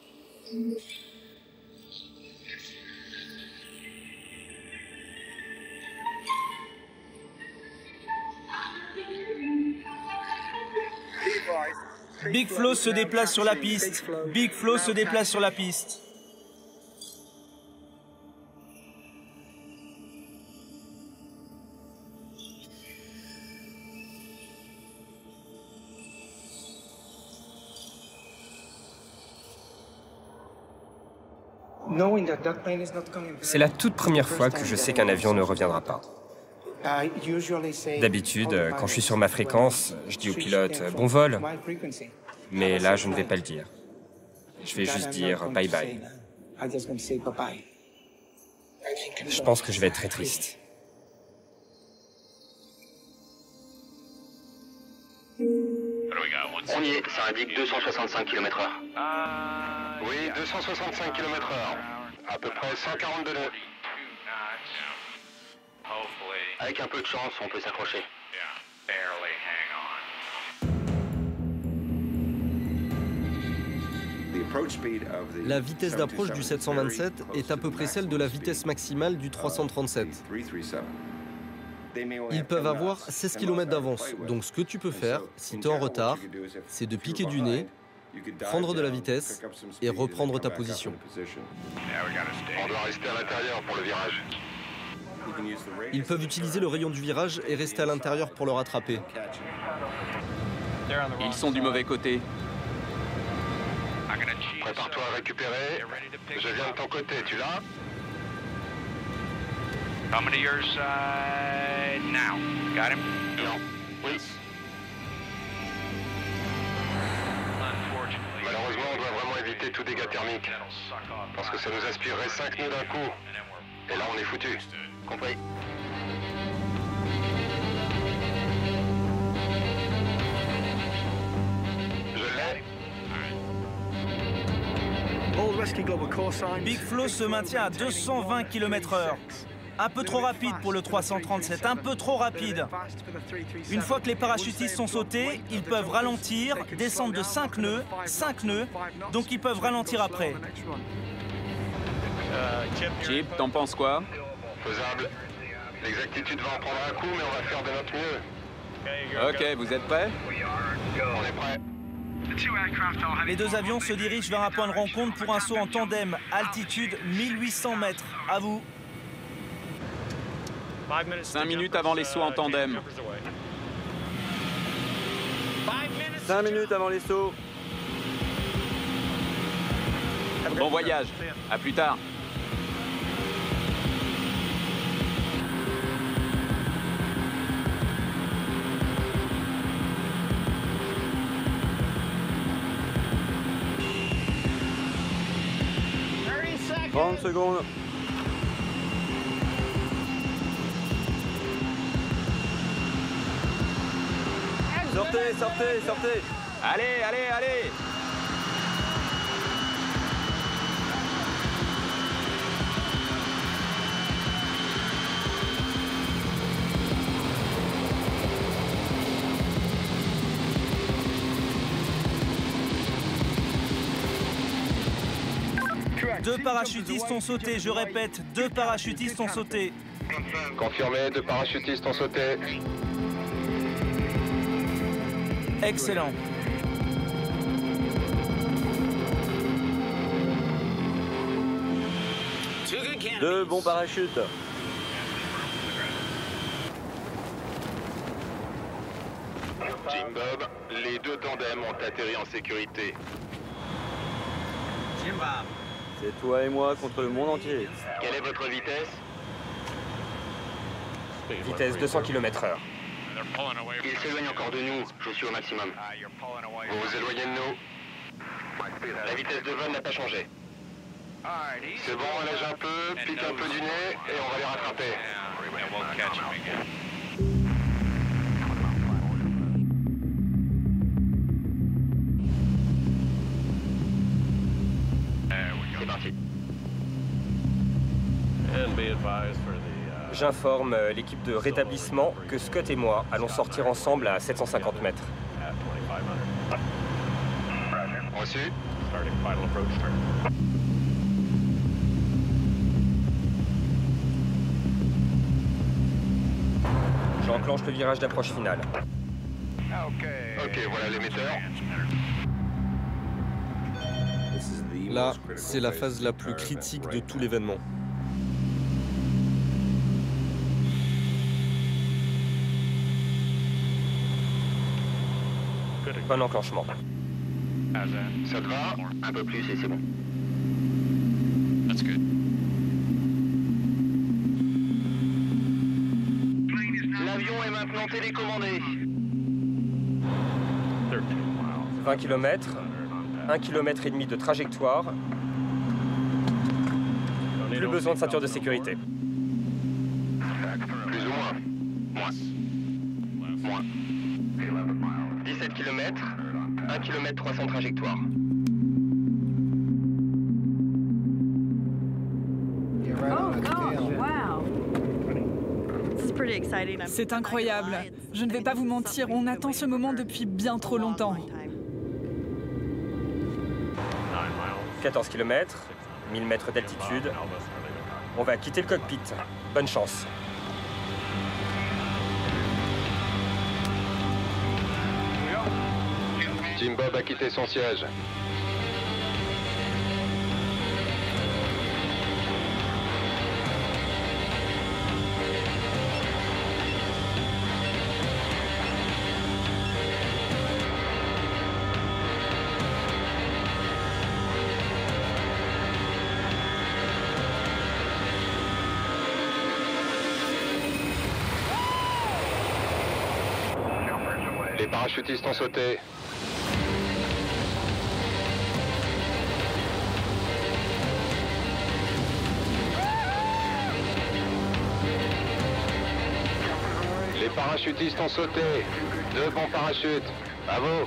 Big Flo se déplace sur la piste. Big Flo se déplace sur la piste. C'est la toute première fois que je sais qu'un avion ne reviendra pas. D'habitude, quand je suis sur ma fréquence, je dis au pilote « bon vol ». Mais là, je ne vais pas le dire. Je vais juste dire « bye bye ». Je pense que je vais être très triste. On y est, ça indique deux cent soixante-cinq kilomètres heure. Oui, deux cent soixante-cinq kilomètres heure. À peu près cent quarante-deux nœuds. Avec un peu de chance, on peut s'accrocher. La vitesse d'approche du sept cent vingt-sept est à peu près celle de la vitesse maximale du trois cent trente-sept. Ils peuvent avoir seize kilomètres d'avance, donc ce que tu peux faire, si tu es en retard, c'est de piquer du nez, prendre de la vitesse et reprendre ta position. On doit rester à l'intérieur pour le virage. Ils peuvent utiliser le rayon du virage et rester à l'intérieur pour le rattraper. Ils sont du mauvais côté. Prépare-toi à récupérer. Je viens de ton côté, tu l'as? Coming to your side now. Got him? Non. Oui. Malheureusement, enlever tout dégât thermique. Parce que ça nous aspirerait cinq nœuds d'un coup. Et là, on est foutu. Compris? Je l'ai. Big Flow se maintient à deux cent vingt kilomètres heure. Un peu trop rapide pour le trois cent trente-sept, un peu trop rapide. Une fois que les parachutistes sont sautés, ils peuvent ralentir, descendre de cinq nœuds, cinq nœuds, donc ils peuvent ralentir après. Chip, t'en penses quoi? Faisable. L'exactitude va en prendre un coup, mais on va faire de notre mieux. Ok, vous êtes prêts? On est prêts. Les deux avions se dirigent vers un point de rencontre pour un saut en tandem, altitude mille huit cents mètres. À vous. Cinq minutes avant les sauts en tandem. Cinq minutes avant les sauts. Bon voyage. À plus tard. trente secondes. Sortez, sortez, sortez. Allez, allez, allez. Deux parachutistes ont sauté, je répète, deux parachutistes ont sauté. Confirmé, deux parachutistes ont sauté. Excellent. Deux bons parachutes. Jim Bob, les deux tandems ont atterri en sécurité. Jim Bob. C'est toi et moi contre le monde entier. Quelle est votre vitesse? Vitesse deux cents kilomètres heure. Ils s'éloignent encore de nous, je suis au maximum. Vous vous éloignez de nous. La vitesse de vol n'a pas changé. C'est bon, on nage un peu, pique un peu du nez et on va les rattraper. C'est parti. J'informe l'équipe de rétablissement que Scott et moi allons sortir ensemble à sept cent cinquante mètres. Reçu. J'enclenche le virage d'approche finale. Ok, voilà l'émetteur. Là, c'est la phase la plus critique de tout l'événement. Bon enclenchement. Ça te va? Un peu plus et c'est bon. L'avion est maintenant télécommandé. vingt kilomètres, un kilomètre et demi de trajectoire. Plus besoin de ceinture de sécurité. Plus ou moins. Moins. Moins. dix-sept kilomètres, un kilomètre trois cents trajectoire. C'est incroyable. Je ne vais pas vous mentir, on attend ce moment depuis bien trop longtemps. quatorze kilomètres, mille mètres d'altitude. On va quitter le cockpit. Bonne chance. Jim Bob a quitté son siège. Les parachutistes ont sauté. Les parachutistes ont sauté. Deux bons parachutes. Bravo.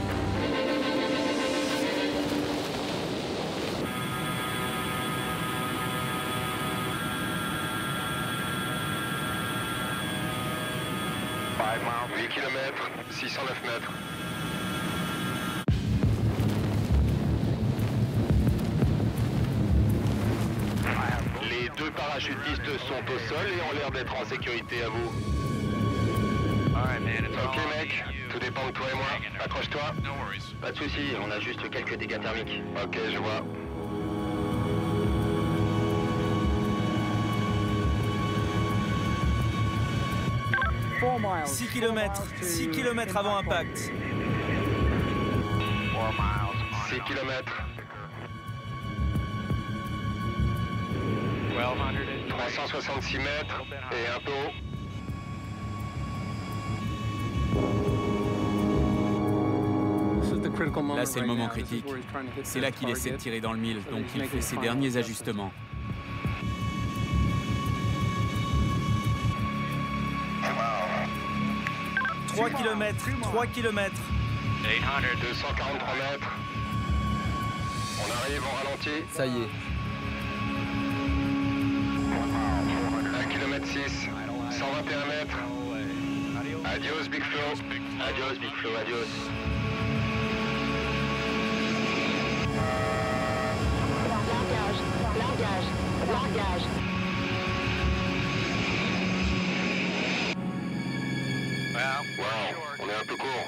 huit kilomètres, six cent neuf mètres. Les deux parachutistes sont au sol et ont l'air d'être en sécurité à vous. Ok mec, tout dépend de toi et moi. Accroche-toi. Pas de soucis, on a juste quelques dégâts thermiques. Ok, je vois. six kilomètres, six kilomètres avant impact. six kilomètres. trois cent soixante-six mètres et un peu haut. Là, c'est le moment critique. C'est là qu'il essaie de tirer dans le mille, donc il fait ses derniers ajustements. trois kilomètres, trois kilomètres. deux cent quarante-trois mètres. On arrive en ralenti. Ça y est. un kilomètre six, cent vingt et un mètres. Adios Big Flo. Adios Big Flo, adios. Largage, largage, largage. Wow, on est un peu court.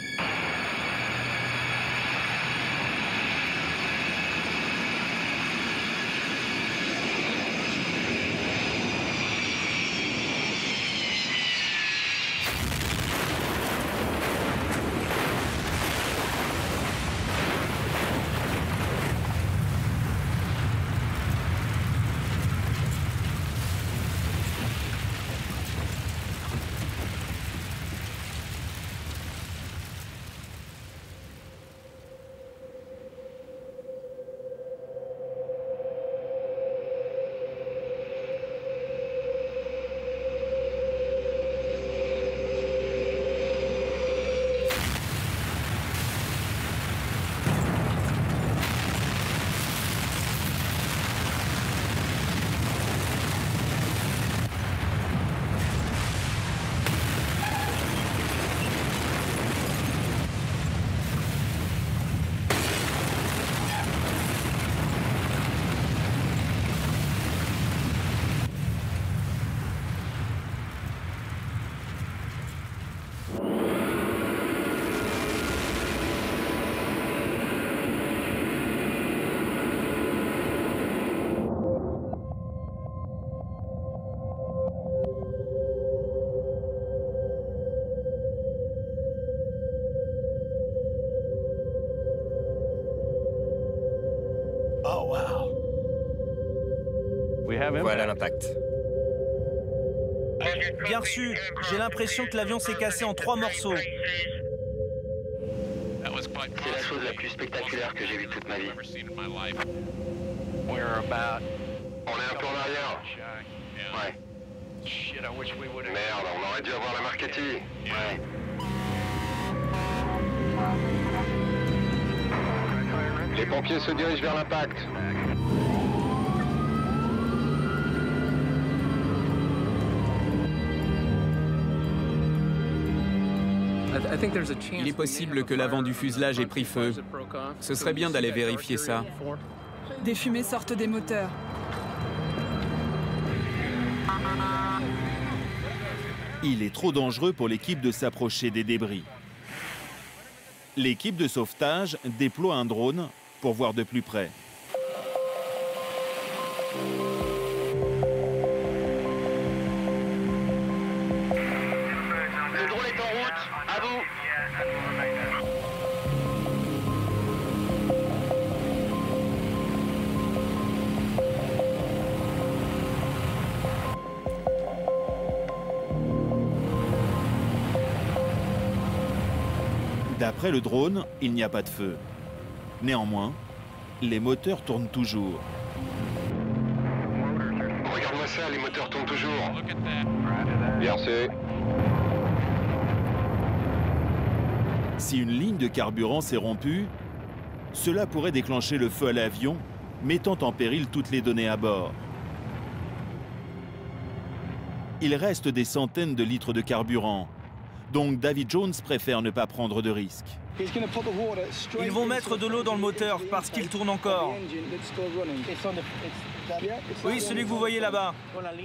Voilà l'impact. Bien reçu. J'ai l'impression que l'avion s'est cassé en trois morceaux. C'est la chose la plus spectaculaire que j'ai vue toute ma vie. On est un peu en arrière. Ouais. Merde, on aurait dû avoir la Marchetti. Ouais. Les pompiers se dirigent vers l'impact. Il est possible que l'avant du fuselage ait pris feu. Ce serait bien d'aller vérifier ça. Des fumées sortent des moteurs. Il est trop dangereux pour l'équipe de s'approcher des débris. L'équipe de sauvetage déploie un drone pour voir de plus près. Le drone est en route, à vous. D'après le drone, il n'y a pas de feu. Néanmoins, les moteurs tournent toujours. Regarde-moi ça, les moteurs tournent toujours. Bien sûr. Si une ligne de carburant s'est rompue, cela pourrait déclencher le feu à l'avion, mettant en péril toutes les données à bord. Il reste des centaines de litres de carburant, donc David Jones préfère ne pas prendre de risques. Ils vont mettre de l'eau dans le moteur parce qu'il tourne encore. Oui, celui que vous voyez là-bas.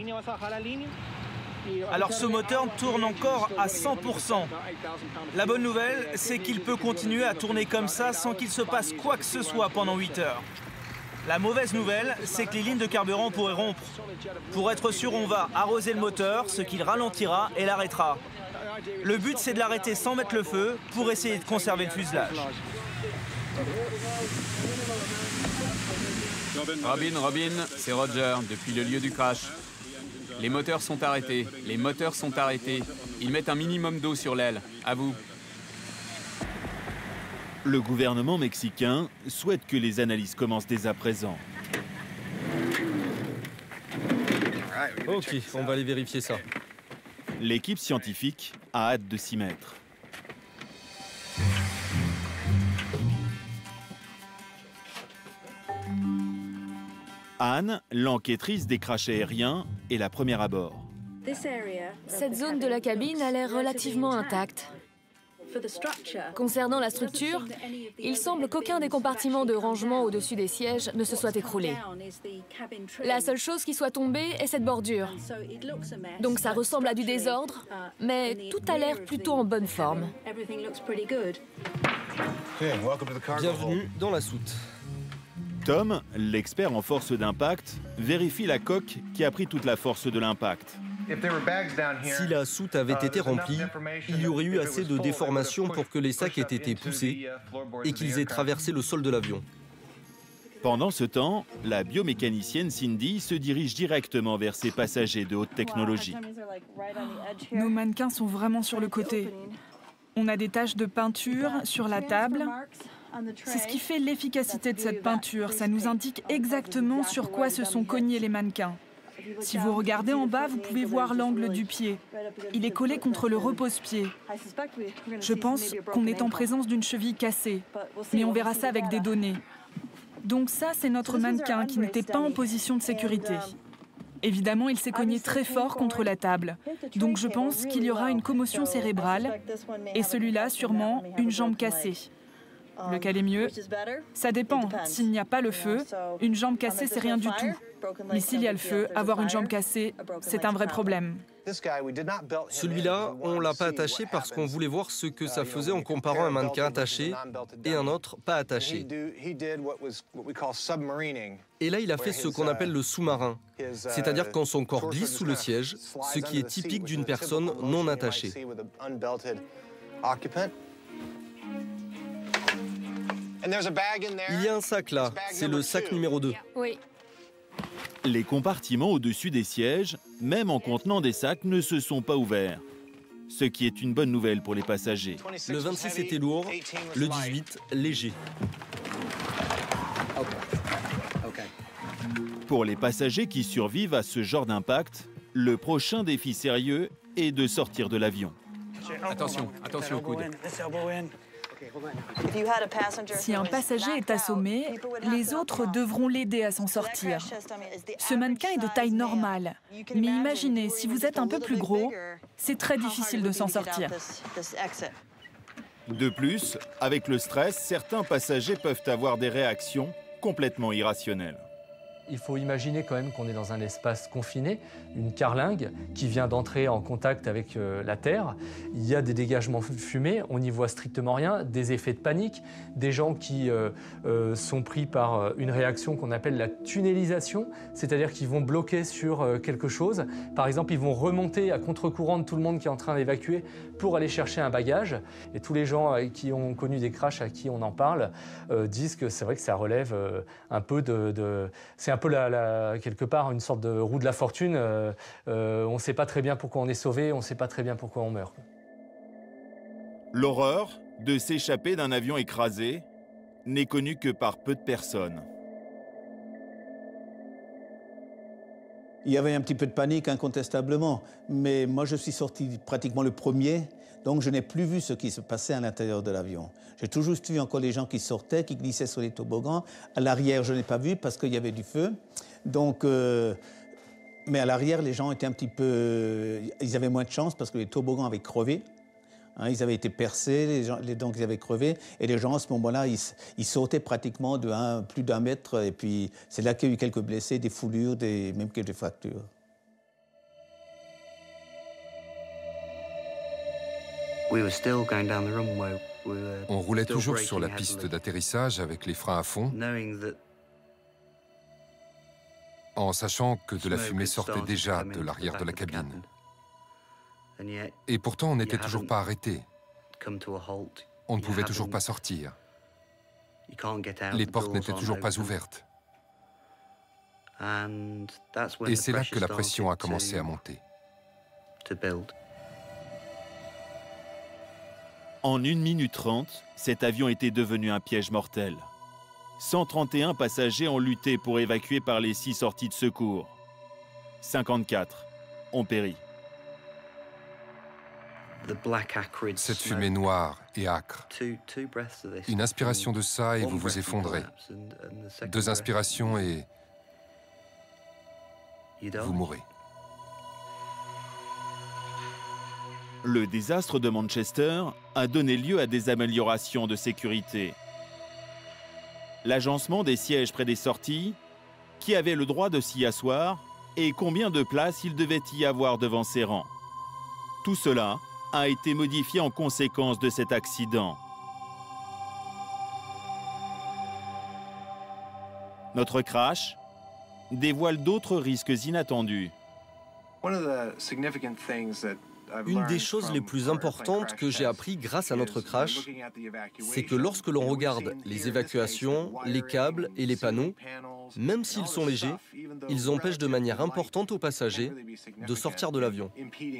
Alors ce moteur tourne encore à cent pour cent. La bonne nouvelle, c'est qu'il peut continuer à tourner comme ça sans qu'il se passe quoi que ce soit pendant huit heures. La mauvaise nouvelle, c'est que les lignes de carburant pourraient rompre. Pour être sûr, on va arroser le moteur, ce qui le ralentira et l'arrêtera. Le but, c'est de l'arrêter sans mettre le feu pour essayer de conserver le fuselage. Robin, Robin, c'est Roger, depuis le lieu du crash. Les moteurs sont arrêtés, les moteurs sont arrêtés. Ils mettent un minimum d'eau sur l'aile. À vous. Le gouvernement mexicain souhaite que les analyses commencent dès à présent. Ok, on va aller vérifier ça. L'équipe scientifique a hâte de s'y mettre. Anne, l'enquêtrice des crashs aériens, est la première à bord. Cette zone de la cabine a l'air relativement intacte. Concernant la structure, il semble qu'aucun des compartiments de rangement au-dessus des sièges ne se soit écroulé. La seule chose qui soit tombée est cette bordure. Donc ça ressemble à du désordre, mais tout a l'air plutôt en bonne forme. Bienvenue dans la soute. Tom, l'expert en force d'impact, vérifie la coque qui a pris toute la force de l'impact. Si la soute avait été remplie, il y aurait eu assez de déformation pour que les sacs aient été poussés et qu'ils aient traversé le sol de l'avion. Pendant ce temps, la biomécanicienne Cindy se dirige directement vers ses passagers de haute technologie. Nos mannequins sont vraiment sur le côté. On a des taches de peinture sur la table. C'est ce qui fait l'efficacité de cette peinture. Ça nous indique exactement sur quoi se sont cognés les mannequins. Si vous regardez en bas, vous pouvez voir l'angle du pied. Il est collé contre le repose-pied. Je pense qu'on est en présence d'une cheville cassée, mais on verra ça avec des données. Donc ça, c'est notre mannequin qui n'était pas en position de sécurité. Évidemment, il s'est cogné très fort contre la table. Donc je pense qu'il y aura une commotion cérébrale et celui-là, sûrement, une jambe cassée. Lequel est mieux? Ça dépend. S'il n'y a pas le feu, une jambe cassée, c'est rien du tout. Mais s'il y a le feu, avoir une jambe cassée, c'est un vrai problème. Celui-là, on ne l'a pas attaché parce qu'on voulait voir ce que ça faisait en comparant un mannequin attaché et un autre pas attaché. Et là, il a fait ce qu'on appelle le sous-marin, c'est-à-dire quand son corps glisse sous le siège, ce qui est typique d'une personne non attachée. Il y a un sac là, c'est le sac numéro deux. Oui. Les compartiments au-dessus des sièges, même en contenant des sacs, ne se sont pas ouverts. Ce qui est une bonne nouvelle pour les passagers. Le vingt-six était lourd, le dix-huit léger. Pour les passagers qui survivent à ce genre d'impact, le prochain défi sérieux est de sortir de l'avion. Attention, attention au coude. Si un passager est assommé, les autres devront l'aider à s'en sortir. Ce mannequin est de taille normale, mais imaginez, si vous êtes un peu plus gros, c'est très difficile de s'en sortir. De plus, avec le stress, certains passagers peuvent avoir des réactions complètement irrationnelles. Il faut imaginer quand même qu'on est dans un espace confiné, une carlingue qui vient d'entrer en contact avec euh, la Terre. Il y a des dégagements fumés, on n'y voit strictement rien, des effets de panique, des gens qui euh, euh, sont pris par une réaction qu'on appelle la tunnelisation, c'est-à-dire qu'ils vont bloquer sur euh, quelque chose. Par exemple, ils vont remonter à contre-courant de tout le monde qui est en train d'évacuer pour aller chercher un bagage. Et tous les gens euh, qui ont connu des crashs, à qui on en parle, euh, disent que c'est vrai que ça relève euh, un peu de... de c'est un peu la, la, quelque part une sorte de roue de la fortune. Euh, euh, on ne sait pas très bien pourquoi on est sauvé, on ne sait pas très bien pourquoi on meurt. L'horreur de s'échapper d'un avion écrasé n'est connue que par peu de personnes. Il y avait un petit peu de panique incontestablement, mais moi je suis sorti pratiquement le premier, Donc je n'ai plus vu ce qui se passait à l'intérieur de l'avion. J'ai toujours vu encore les gens qui sortaient, qui glissaient sur les toboggans. À l'arrière, je n'ai pas vu parce qu'il y avait du feu. Donc, euh, mais à l'arrière, les gens étaient un petit peu... Ils avaient moins de chance parce que les toboggans avaient crevé. Hein, ils avaient été percés, les gens, les, donc ils avaient crevé. Et les gens, à ce moment-là, ils, ils sautaient pratiquement de un, plus d'un mètre. Et puis, c'est là qu'il y a eu quelques blessés, des foulures, des, même quelques fractures. On roulait toujours sur la piste d'atterrissage avec les freins à fond, en sachant que de la fumée sortait déjà de l'arrière de la cabine. Et pourtant, on n'était toujours pas arrêté. On ne pouvait toujours pas sortir. Les portes n'étaient toujours pas ouvertes. Et c'est là que la pression a commencé à monter. En une minute trente, cet avion était devenu un piège mortel. cent trente et un passagers ont lutté pour évacuer par les six sorties de secours. cinquante-quatre ont péri. Cette fumée noire et âcre. Une inspiration de ça et vous vous effondrez. Deux inspirations et vous mourrez. Le désastre de Manchester a donné lieu à des améliorations de sécurité. L'agencement des sièges près des sorties, qui avait le droit de s'y asseoir et combien de places il devait y avoir devant ces rangs. Tout cela a été modifié en conséquence de cet accident. Notre crash dévoile d'autres risques inattendus. Une des choses les plus importantes que j'ai appris grâce à notre crash, c'est que lorsque l'on regarde les évacuations, les câbles et les panneaux, même s'ils sont légers, ils empêchent de manière importante aux passagers de sortir de l'avion.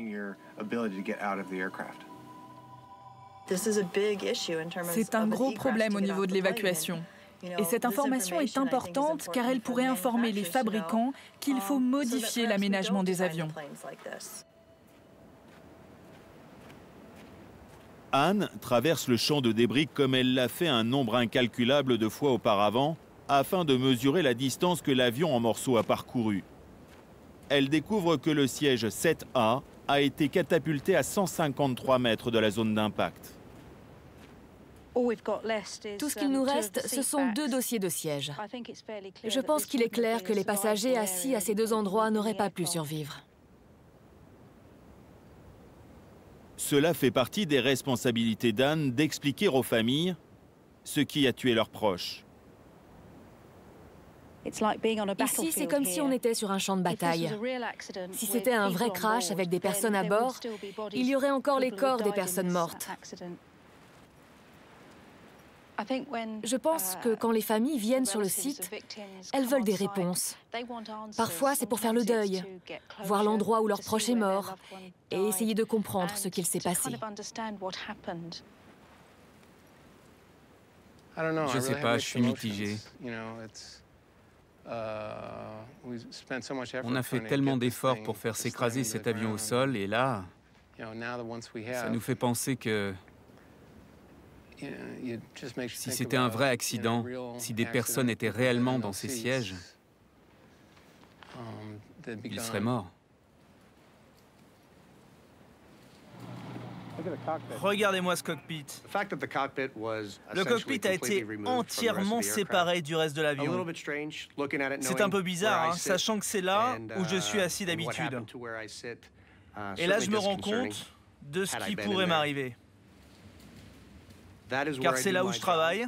C'est un gros problème au niveau de l'évacuation. Et cette information est importante car elle pourrait informer les fabricants qu'il faut modifier l'aménagement des avions. Anne traverse le champ de débris comme elle l'a fait un nombre incalculable de fois auparavant, afin de mesurer la distance que l'avion en morceaux a parcouru. Elle découvre que le siège sept A a été catapulté à cent cinquante-trois mètres de la zone d'impact. Tout ce qu'il nous reste, ce sont deux dossiers de siège. Je pense qu'il est clair que les passagers assis à ces deux endroits n'auraient pas pu survivre. Cela fait partie des responsabilités d'Anne d'expliquer aux familles ce qui a tué leurs proches. Ici, c'est comme si on était sur un champ de bataille. Si c'était un vrai crash avec des personnes à bord, il y aurait encore les corps des personnes mortes. Je pense que quand les familles viennent sur le site, elles veulent des réponses. Parfois, c'est pour faire le deuil, voir l'endroit où leur proche est mort et essayer de comprendre ce qu'il s'est passé. Je ne sais pas, je suis mitigé. On a fait tellement d'efforts pour faire s'écraser cet avion au sol et là, ça nous fait penser que si c'était un vrai accident, si des personnes étaient réellement dans ces sièges, ils seraient morts. Regardez-moi ce cockpit. Le cockpit a été entièrement séparé du reste de l'avion. C'est un peu bizarre, hein, sachant que c'est là où je suis assis d'habitude. Et là, je me rends compte de ce qui pourrait m'arriver. Car c'est là où je travaille,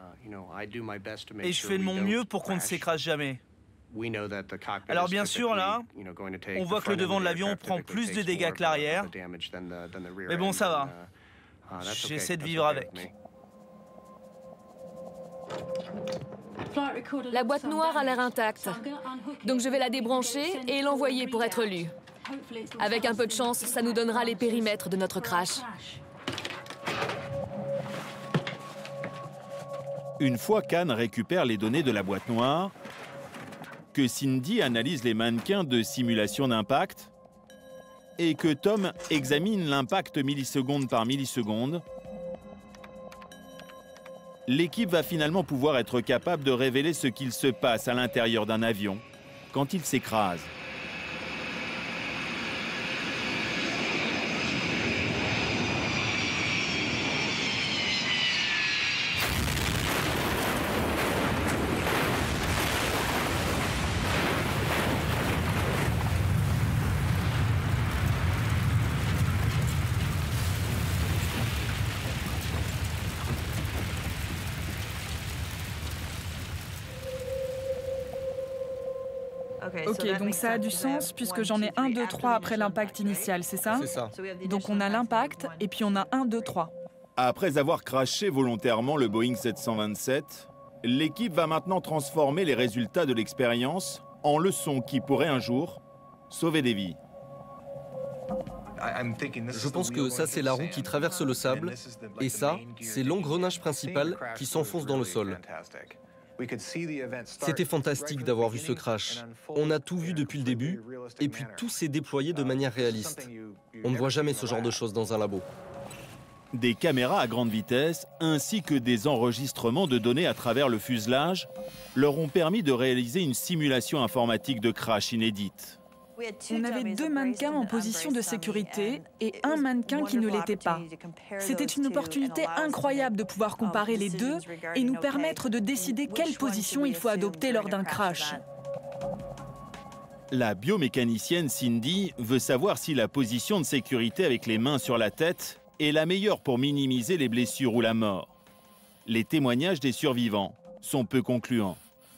et je fais de mon mieux pour qu'on ne s'écrase jamais. Alors bien sûr, là, on voit que le devant de l'avion prend plus de dégâts que l'arrière, mais bon, ça va. J'essaie de vivre avec. La boîte noire a l'air intacte, donc je vais la débrancher et l'envoyer pour être lue. Avec un peu de chance, ça nous donnera les périmètres de notre crash. Une fois qu'Anne récupère les données de la boîte noire, que Cindy analyse les mannequins de simulation d'impact, et que Tom examine l'impact milliseconde par milliseconde, l'équipe va finalement pouvoir être capable de révéler ce qu'il se passe à l'intérieur d'un avion quand il s'écrase. Ok, donc ça a du sens puisque j'en ai un, deux, trois après l'impact initial, c'est ça? C'est ça. Donc on a l'impact et puis on a un, deux, trois. Après avoir crashé volontairement le Boeing sept cent vingt-sept, l'équipe va maintenant transformer les résultats de l'expérience en leçons qui pourraient un jour sauver des vies. Je pense que ça, c'est la roue qui traverse le sable, et ça, c'est l'engrenage principal qui s'enfonce dans le sol. C'était fantastique d'avoir vu ce crash. On a tout vu depuis le début, et puis tout s'est déployé de manière réaliste. On ne voit jamais ce genre de choses dans un labo. Des caméras à grande vitesse, ainsi que des enregistrements de données à travers le fuselage, leur ont permis de réaliser une simulation informatique de crash inédite. On avait deux mannequins en position de sécurité et un mannequin qui ne l'était pas. C'était une opportunité incroyable de pouvoir comparer les deux et nous permettre de décider quelle position il faut adopter lors d'un crash. La biomécanicienne Cindy veut savoir si la position de sécurité avec les mains sur la tête est la meilleure pour minimiser les blessures ou la mort. Les témoignages des survivants sont peu concluants.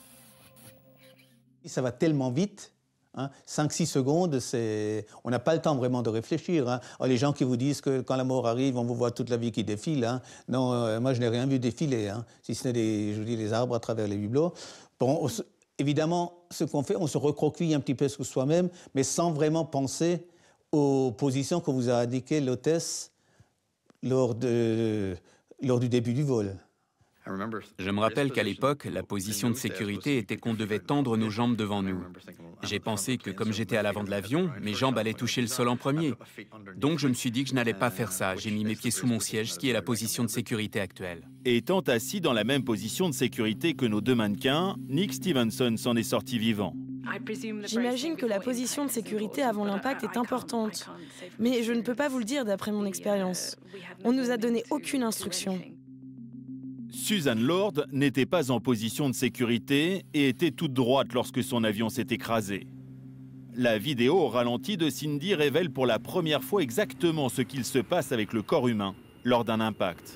Ça va tellement vite. Hein, cinq six secondes, on n'a pas le temps vraiment de réfléchir. Hein. Alors, les gens qui vous disent que quand la mort arrive, on vous voit toute la vie qui défile. Hein. Non, euh, moi je n'ai rien vu défiler, hein, si ce n'est des, je vous dis, les arbres à travers les bibelots. Bon, on, évidemment, ce qu'on fait, on se recroqueville un petit peu sur soi-même, mais sans vraiment penser aux positions que vous a indiquées l'hôtesse lors, de, lors du début du vol. Je me rappelle qu'à l'époque, la position de sécurité était qu'on devait tendre nos jambes devant nous. J'ai pensé que comme j'étais à l'avant de l'avion, mes jambes allaient toucher le sol en premier. Donc je me suis dit que je n'allais pas faire ça. J'ai mis mes pieds sous mon siège, ce qui est la position de sécurité actuelle. Étant assis dans la même position de sécurité que nos deux mannequins, Nick Stevenson s'en est sorti vivant. J'imagine que la position de sécurité avant l'impact est importante. Mais je ne peux pas vous le dire d'après mon expérience. On ne nous a donné aucune instruction. Suzanne Lord n'était pas en position de sécurité et était toute droite lorsque son avion s'est écrasé. La vidéo au ralenti de Cindy révèle pour la première fois exactement ce qu'il se passe avec le corps humain lors d'un impact.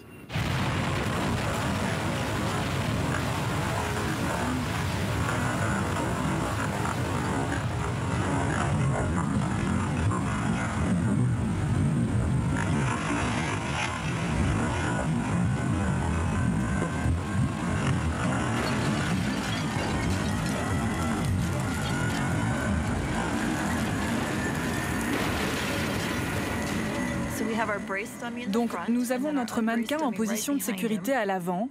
Donc, nous avons notre mannequin en position de sécurité à l'avant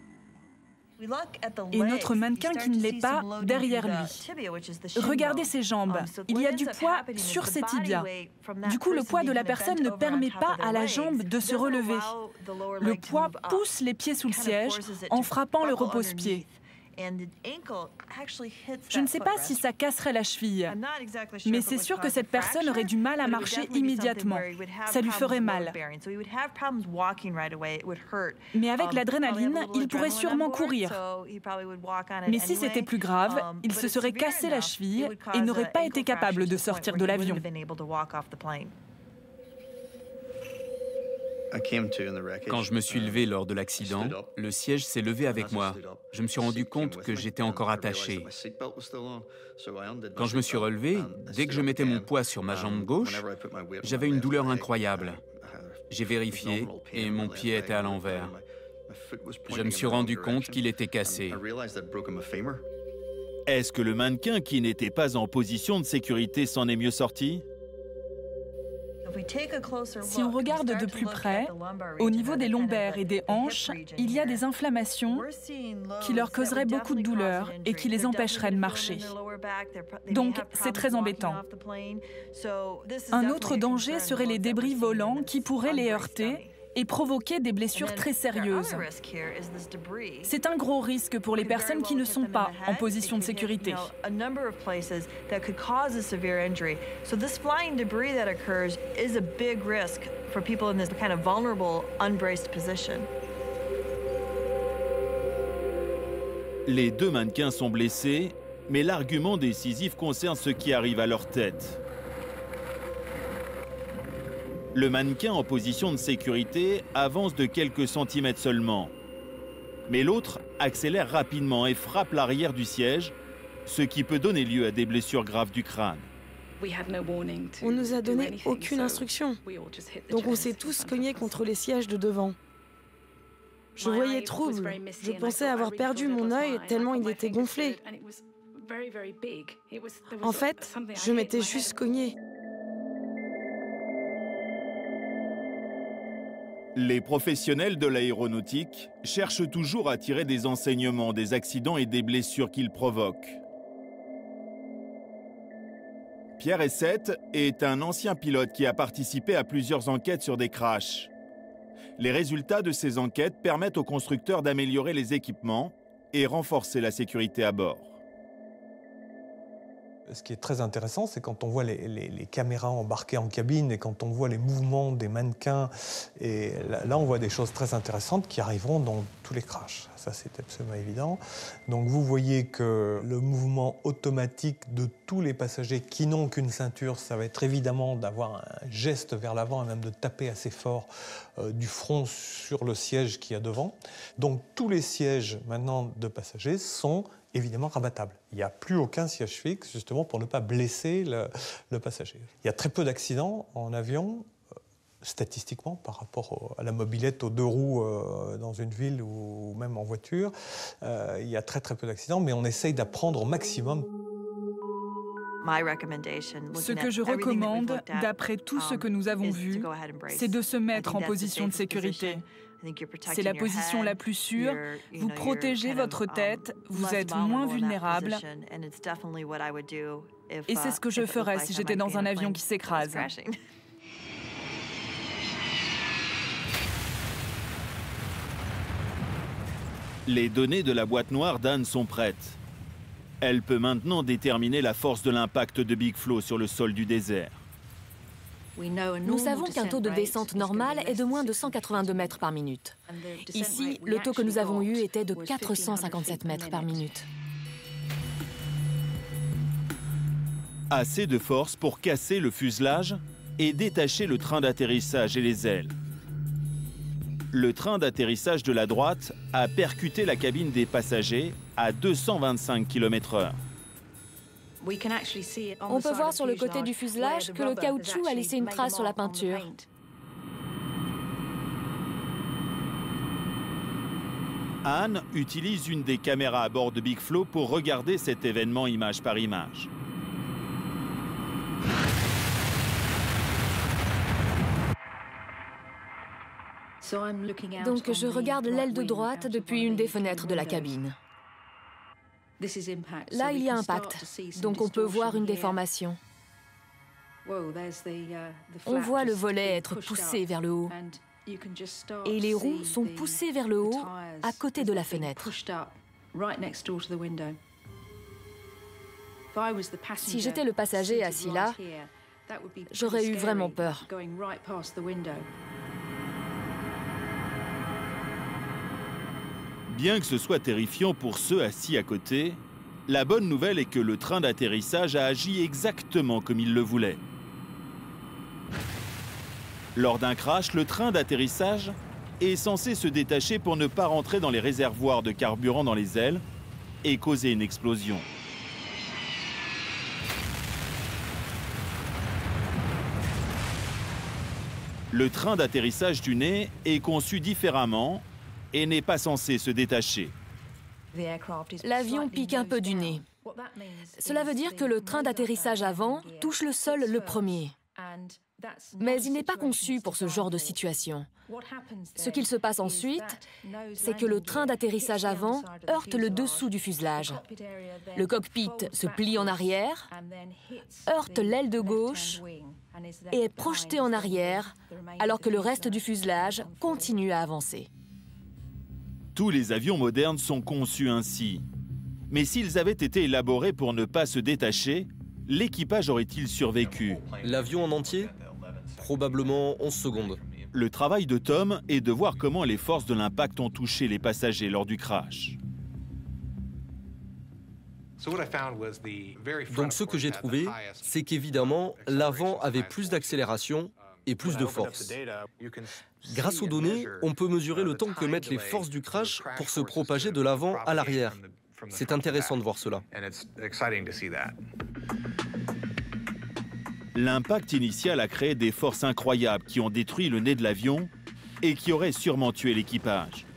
et notre mannequin qui ne l'est pas derrière lui. Regardez ses jambes. Il y a du poids sur ses tibias. Du coup, le poids de la personne ne permet pas à la jambe de se relever. Le poids pousse les pieds sous le siège en frappant le repose-pied. Je ne sais pas si ça casserait la cheville, mais c'est sûr que cette personne aurait du mal à marcher immédiatement. Ça lui ferait mal. Mais avec l'adrénaline, il pourrait sûrement courir. Mais si c'était plus grave, il se serait cassé la cheville et n'aurait pas été capable de sortir de l'avion. Quand je me suis levé lors de l'accident, le siège s'est levé avec moi. Je me suis rendu compte que j'étais encore attaché. Quand je me suis relevé, dès que je mettais mon poids sur ma jambe gauche, j'avais une douleur incroyable. J'ai vérifié et mon pied était à l'envers. Je me suis rendu compte qu'il était cassé. Est-ce que le mannequin qui n'était pas en position de sécurité s'en est mieux sorti ? Si on regarde de plus près, au niveau des lombaires et des hanches, il y a des inflammations qui leur causeraient beaucoup de douleur et qui les empêcheraient de marcher. Donc, c'est très embêtant. Un autre danger serait les débris volants qui pourraient les heurter et provoquer des blessures très sérieuses. C'est un gros risque pour les personnes qui ne sont pas en position de sécurité. Les deux mannequins sont blessés, mais l'argument décisif concerne ce qui arrive à leur tête. Le mannequin en position de sécurité avance de quelques centimètres seulement. Mais l'autre accélère rapidement et frappe l'arrière du siège, ce qui peut donner lieu à des blessures graves du crâne. On nous a donné aucune instruction, donc on s'est tous cognés contre les sièges de devant. Je voyais trouble, je pensais avoir perdu mon œil tellement il était gonflé. En fait, je m'étais juste cognée. Les professionnels de l'aéronautique cherchent toujours à tirer des enseignements des accidents et des blessures qu'ils provoquent. Pierre Essette est un ancien pilote qui a participé à plusieurs enquêtes sur des crashs. Les résultats de ces enquêtes permettent aux constructeurs d'améliorer les équipements et renforcer la sécurité à bord. Ce qui est très intéressant, c'est quand on voit les, les, les caméras embarquées en cabine et quand on voit les mouvements des mannequins. Et là, là, on voit des choses très intéressantes qui arriveront dans tous les crashs. Ça, c'est absolument évident. Donc, vous voyez que le mouvement automatique de tous les passagers qui n'ont qu'une ceinture, ça va être évidemment d'avoir un geste vers l'avant et même de taper assez fort euh, du front sur le siège qui est devant. Donc, tous les sièges maintenant de passagers sont évidemment rabattable. Il n'y a plus aucun siège fixe, justement, pour ne pas blesser le, le passager. Il y a très peu d'accidents en avion, euh, statistiquement, par rapport au, à la mobilette aux deux roues euh, dans une ville ou, ou même en voiture. Euh, il y a très très peu d'accidents, mais on essaye d'apprendre au maximum. Ce que je recommande, d'après tout ce que nous avons vu, c'est de se mettre en position de sécécurité. C'est la position la plus sûre, vous protégez votre tête, vous êtes moins vulnérable. Et c'est ce que je ferais si j'étais dans un avion qui s'écrase. Les données de la boîte noire d'Anne sont prêtes. Elle peut maintenant déterminer la force de l'impact de Big Flo sur le sol du désert. Nous savons qu'un taux de descente normal est de moins de cent quatre-vingt-deux mètres par minute. Ici, le taux que nous avons eu était de quatre cent cinquante-sept mètres par minute. Assez de force pour casser le fuselage et détacher le train d'atterrissage et les ailes. Le train d'atterrissage de la droite a percuté la cabine des passagers à deux cent vingt-cinq kilomètres heure. On peut voir sur le côté du fuselage que le caoutchouc a laissé une trace sur la peinture. Anne utilise une des caméras à bord de Big Flo pour regarder cet événement image par image. Donc je regarde l'aile de droite depuis une des fenêtres de la cabine. Là, il y a impact, donc on peut voir une déformation. On voit le volet être poussé vers le haut. Et les roues sont poussées vers le haut, à côté de la fenêtre. Si j'étais le passager assis là, j'aurais eu vraiment peur. Bien que ce soit terrifiant pour ceux assis à côté, la bonne nouvelle est que le train d'atterrissage a agi exactement comme il le voulait. Lors d'un crash, le train d'atterrissage est censé se détacher pour ne pas rentrer dans les réservoirs de carburant dans les ailes et causer une explosion. Le train d'atterrissage du nez est conçu différemment et n'est pas censé se détacher. L'avion pique un peu du nez. Cela veut dire que le train d'atterrissage avant touche le sol le premier. Mais il n'est pas conçu pour ce genre de situation. Ce qu'il se passe ensuite, c'est que le train d'atterrissage avant heurte le dessous du fuselage. Le cockpit se plie en arrière, heurte l'aile de gauche et est projeté en arrière, alors que le reste du fuselage continue à avancer. Tous les avions modernes sont conçus ainsi. Mais s'ils avaient été élaborés pour ne pas se détacher, l'équipage aurait-il survécu? L'avion en entier? Probablement onze secondes. Le travail de Tom est de voir comment les forces de l'impact ont touché les passagers lors du crash. Donc ce que j'ai trouvé, c'est qu'évidemment, l'avant avait plus d'accélération et plus de force. Grâce aux données, on peut mesurer le temps que mettent les forces du crash pour se propager de l'avant à l'arrière. C'est intéressant de voir cela. L'impact initial a créé des forces incroyables qui ont détruit le nez de l'avion et qui auraient sûrement tué l'équipage.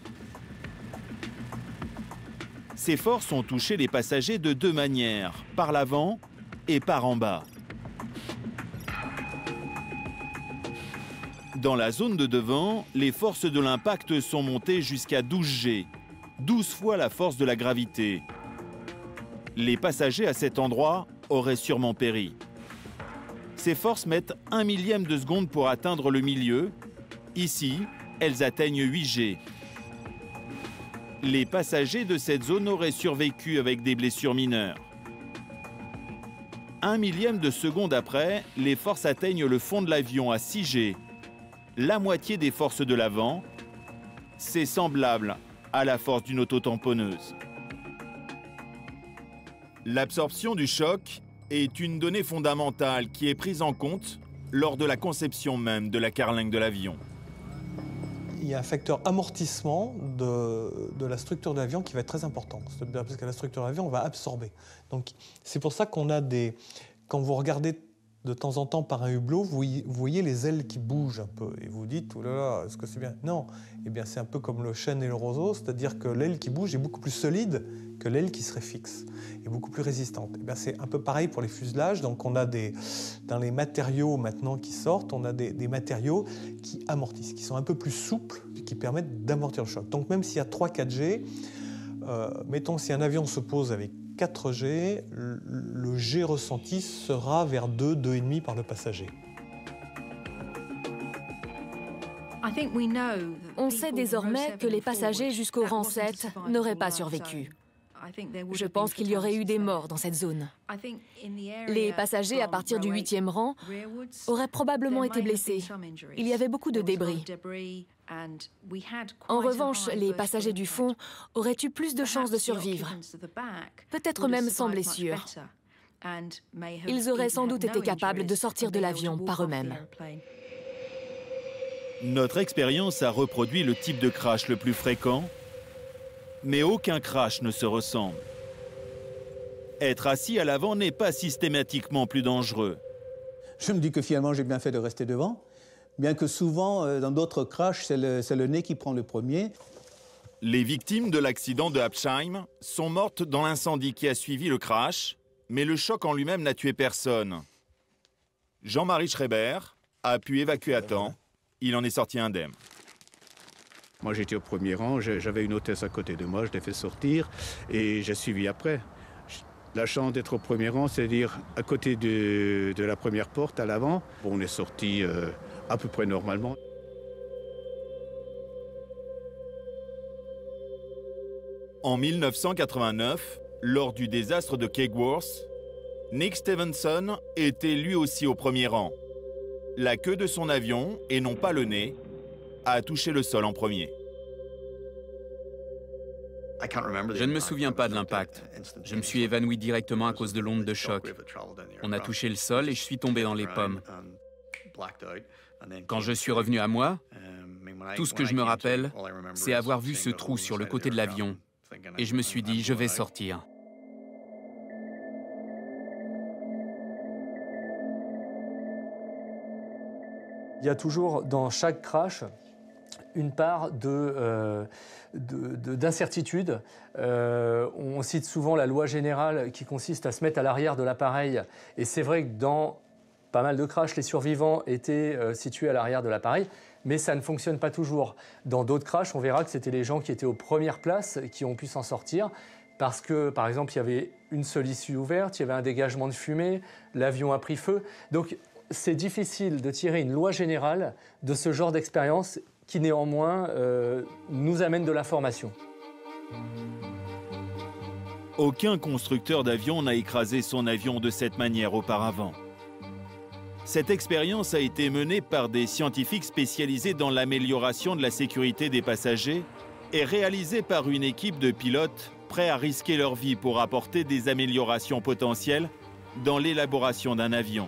Ces forces ont touché les passagers de deux manières, par l'avant et par en bas. Dans la zone de devant, les forces de l'impact sont montées jusqu'à douze G, douze fois la force de la gravité. Les passagers à cet endroit auraient sûrement péri. Ces forces mettent un millième de seconde pour atteindre le milieu. Ici, elles atteignent huit G. Les passagers de cette zone auraient survécu avec des blessures mineures. Un millième de seconde après, les forces atteignent le fond de l'avion à six G. La moitié des forces de l'avant, c'est semblable à la force d'une autotamponneuse. L'absorption du choc est une donnée fondamentale qui est prise en compte lors de la conception même de la carlingue de l'avion. Il y a un facteur amortissement de, de la structure de l'avion qui va être très important. Parce que la structure de l'avion, on va absorber. Donc c'est pour ça qu'on a des... Quand vous regardez de temps en temps par un hublot, vous voyez, vous voyez les ailes qui bougent un peu. Et vous dites, oh là là, est-ce que c'est bien? Non. Eh bien, c'est un peu comme le chêne et le roseau, c'est-à-dire que l'aile qui bouge est beaucoup plus solide que l'aile qui serait fixe, et beaucoup plus résistante. Eh bien, c'est un peu pareil pour les fuselages. Donc, on a des, dans les matériaux maintenant qui sortent, on a des, des matériaux qui amortissent, qui sont un peu plus souples, qui permettent d'amortir le choc. Donc, même s'il y a trois quatre G, euh, mettons si un avion se pose avec quatre G, le G ressenti sera vers deux, deux virgule cinq par le passager. On sait désormais que les passagers jusqu'au rang sept n'auraient pas survécu. Je pense qu'il y aurait eu des morts dans cette zone. Les passagers à partir du huitième rang auraient probablement été blessés. Il y avait beaucoup de débris. En revanche, les passagers du fond auraient eu plus de chances de survivre, peut-être même sans blessure. Ils auraient sans doute été capables de sortir de l'avion par eux-mêmes. Notre expérience a reproduit le type de crash le plus fréquent, mais aucun crash ne se ressemble. Être assis à l'avant n'est pas systématiquement plus dangereux. Je me dis que finalement, j'ai bien fait de rester devant, bien que souvent, dans d'autres crashs, c'est le, c'est le nez qui prend le premier. Les victimes de l'accident de Absheim sont mortes dans l'incendie qui a suivi le crash, mais le choc en lui-même n'a tué personne. Jean-Marie Schreiber a pu évacuer à temps. Il en est sorti indemne. Moi, j'étais au premier rang, j'avais une hôtesse à côté de moi, je l'ai fait sortir et j'ai suivi après. La chance d'être au premier rang, c'est-à-dire à côté de, de la première porte, à l'avant. Bon, on est sorti euh, à peu près normalement. En mille neuf cent quatre-vingt-neuf, lors du désastre de Kegworth, Nick Stevenson était lui aussi au premier rang. La queue de son avion, et non pas le nez, a touché le sol en premier. Je ne me souviens pas de l'impact. Je me suis évanoui directement à cause de l'onde de choc. On a touché le sol et je suis tombé dans les pommes. Quand je suis revenu à moi, tout ce que je me rappelle, c'est avoir vu ce trou sur le côté de l'avion. Et je me suis dit, je vais sortir. Il y a toujours dans chaque crash une part de, euh, de, de, d'incertitude. Euh, on cite souvent la loi générale qui consiste à se mettre à l'arrière de l'appareil. Et c'est vrai que dans pas mal de crashs, les survivants étaient euh, situés à l'arrière de l'appareil, mais ça ne fonctionne pas toujours. Dans d'autres crashs, on verra que c'était les gens qui étaient aux premières places qui ont pu s'en sortir, parce que, par exemple, il y avait une seule issue ouverte, il y avait un dégagement de fumée, l'avion a pris feu. Donc, c'est difficile de tirer une loi générale de ce genre d'expérience qui, néanmoins, euh, nous amène de l'information. Aucun constructeur d'avion n'a écrasé son avion de cette manière auparavant. Cette expérience a été menée par des scientifiques spécialisés dans l'amélioration de la sécurité des passagers et réalisée par une équipe de pilotes prêts à risquer leur vie pour apporter des améliorations potentielles dans l'élaboration d'un avion.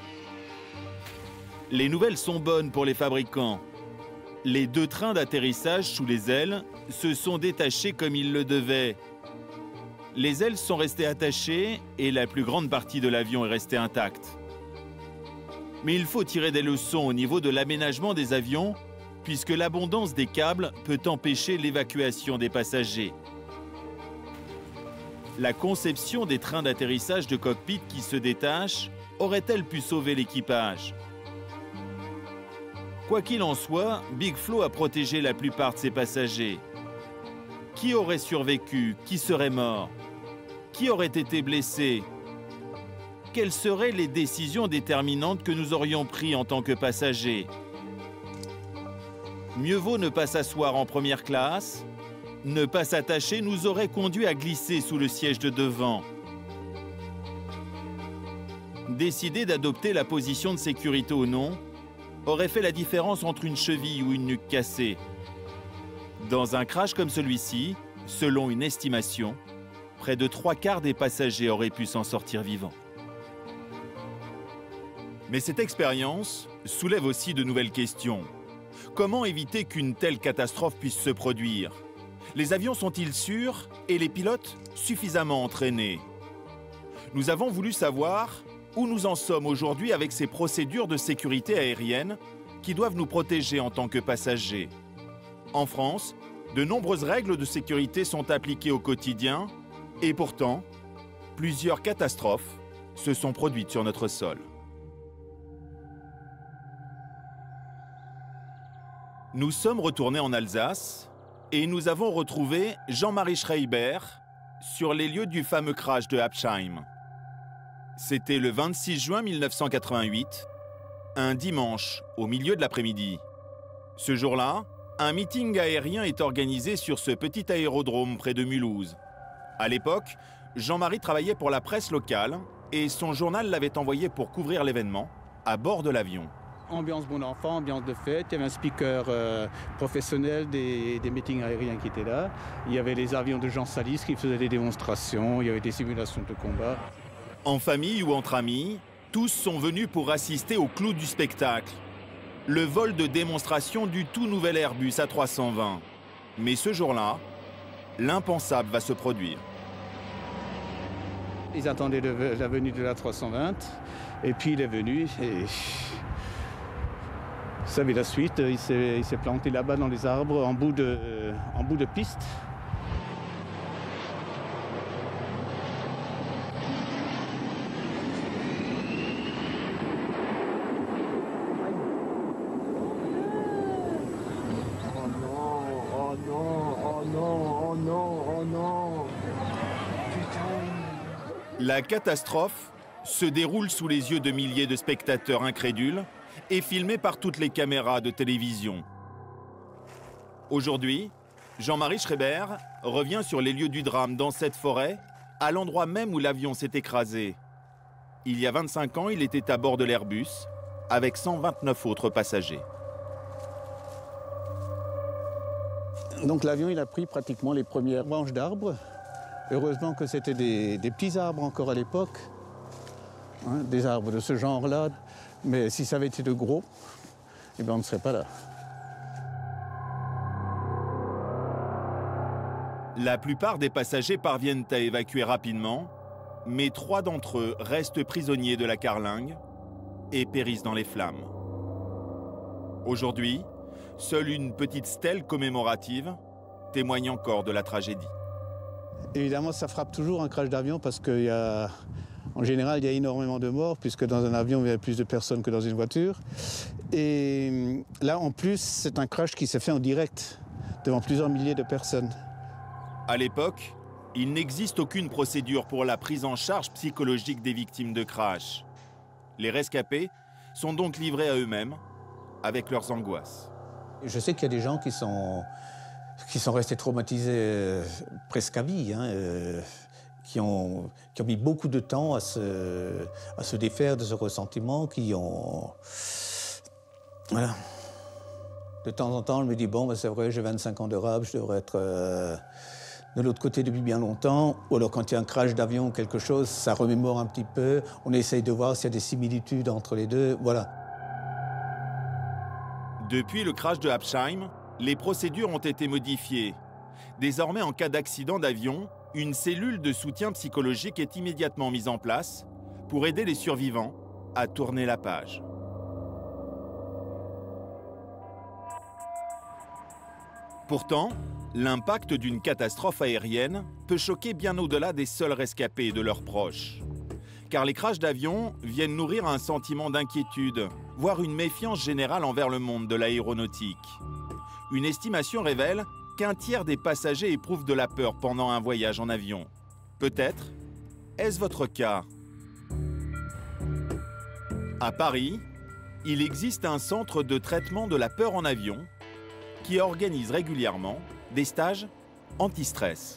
Les nouvelles sont bonnes pour les fabricants. Les deux trains d'atterrissage sous les ailes se sont détachés comme ils le devaient. Les ailes sont restées attachées et la plus grande partie de l'avion est restée intacte. Mais il faut tirer des leçons au niveau de l'aménagement des avions, puisque l'abondance des câbles peut empêcher l'évacuation des passagers. La conception des trains d'atterrissage de cockpit qui se détachent aurait-elle pu sauver l'équipage? Quoi qu'il en soit, Big Flo a protégé la plupart de ses passagers. Qui aurait survécu? Qui serait mort? Qui aurait été blessé? Quelles seraient les décisions déterminantes que nous aurions prises en tant que passagers? Mieux vaut ne pas s'asseoir en première classe. Ne pas s'attacher nous aurait conduit à glisser sous le siège de devant. Décider d'adopter la position de sécurité ou non aurait fait la différence entre une cheville ou une nuque cassée. Dans un crash comme celui-ci, selon une estimation, près de trois quarts des passagers auraient pu s'en sortir vivants. Mais cette expérience soulève aussi de nouvelles questions. Comment éviter qu'une telle catastrophe puisse se produire? Les avions sont-ils sûrs et les pilotes suffisamment entraînés? Nous avons voulu savoir où nous en sommes aujourd'hui avec ces procédures de sécurité aérienne qui doivent nous protéger en tant que passagers. En France, de nombreuses règles de sécurité sont appliquées au quotidien et pourtant, plusieurs catastrophes se sont produites sur notre sol. Nous sommes retournés en Alsace et nous avons retrouvé Jean-Marie Schreiber sur les lieux du fameux crash de Absheim. C'était le vingt-six juin mille neuf cent quatre-vingt-huit, un dimanche au milieu de l'après-midi. Ce jour-là, un meeting aérien est organisé sur ce petit aérodrome près de Mulhouse. À l'époque, Jean-Marie travaillait pour la presse locale et son journal l'avait envoyé pour couvrir l'événement à bord de l'avion. Ambiance bon enfant, ambiance de fête, il y avait un speaker euh, professionnel des, des meetings aériens qui était là. Il y avait les avions de Jean Salis qui faisaient des démonstrations, il y avait des simulations de combat. En famille ou entre amis, tous sont venus pour assister au clou du spectacle. Le vol de démonstration du tout nouvel Airbus A trois cent vingt. Mais ce jour-là, l'impensable va se produire. Ils attendaient le, la venue de l'A trois cent vingt, et puis il est venu, et vous savez la suite, il s'est planté là-bas dans les arbres, en bout de, euh, en bout de piste. La catastrophe se déroule sous les yeux de milliers de spectateurs incrédules et filmée par toutes les caméras de télévision. Aujourd'hui, Jean-Marie Schreiber revient sur les lieux du drame dans cette forêt, à l'endroit même où l'avion s'est écrasé. Il y a vingt-cinq ans, il était à bord de l'Airbus avec cent vingt-neuf autres passagers. Donc l'avion, il a pris pratiquement les premières branches d'arbres. Heureusement que c'était des, des petits arbres encore à l'époque, hein, des arbres de ce genre-là. Mais si ça avait été de gros, eh bien on ne serait pas là. La plupart des passagers parviennent à évacuer rapidement, mais trois d'entre eux restent prisonniers de la carlingue et périssent dans les flammes. Aujourd'hui, seule une petite stèle commémorative témoigne encore de la tragédie. Évidemment, ça frappe toujours un crash d'avion parce qu'il y a En général, il y a énormément de morts, puisque dans un avion, il y a plus de personnes que dans une voiture. Et là, en plus, c'est un crash qui s'est fait en direct, devant plusieurs milliers de personnes. À l'époque, il n'existe aucune procédure pour la prise en charge psychologique des victimes de crash. Les rescapés sont donc livrés à eux-mêmes, avec leurs angoisses. Je sais qu'il y a des gens qui sont, qui sont restés traumatisés euh, presque à vie, hein, euh, qui, ont, qui ont mis beaucoup de temps à se, à se défaire de ce ressentiment, qui ont... Voilà. De temps en temps, je me dis, bon, ben, c'est vrai, j'ai vingt-cinq ans de rab, je devrais être euh, de l'autre côté depuis bien longtemps. Ou alors quand il y a un crash d'avion ou quelque chose, ça remémore un petit peu. On essaye de voir s'il y a des similitudes entre les deux, voilà. Depuis le crash de Absheim, les procédures ont été modifiées. Désormais, en cas d'accident d'avion, une cellule de soutien psychologique est immédiatement mise en place pour aider les survivants à tourner la page. Pourtant, l'impact d'une catastrophe aérienne peut choquer bien au-delà des seuls rescapés et de leurs proches. Car les crashs d'avion viennent nourrir un sentiment d'inquiétude, voire une méfiance générale envers le monde de l'aéronautique. Une estimation révèle qu'un tiers des passagers éprouvent de la peur pendant un voyage en avion. Peut-être est-ce votre cas? À Paris, il existe un centre de traitement de la peur en avion qui organise régulièrement des stages anti-stress.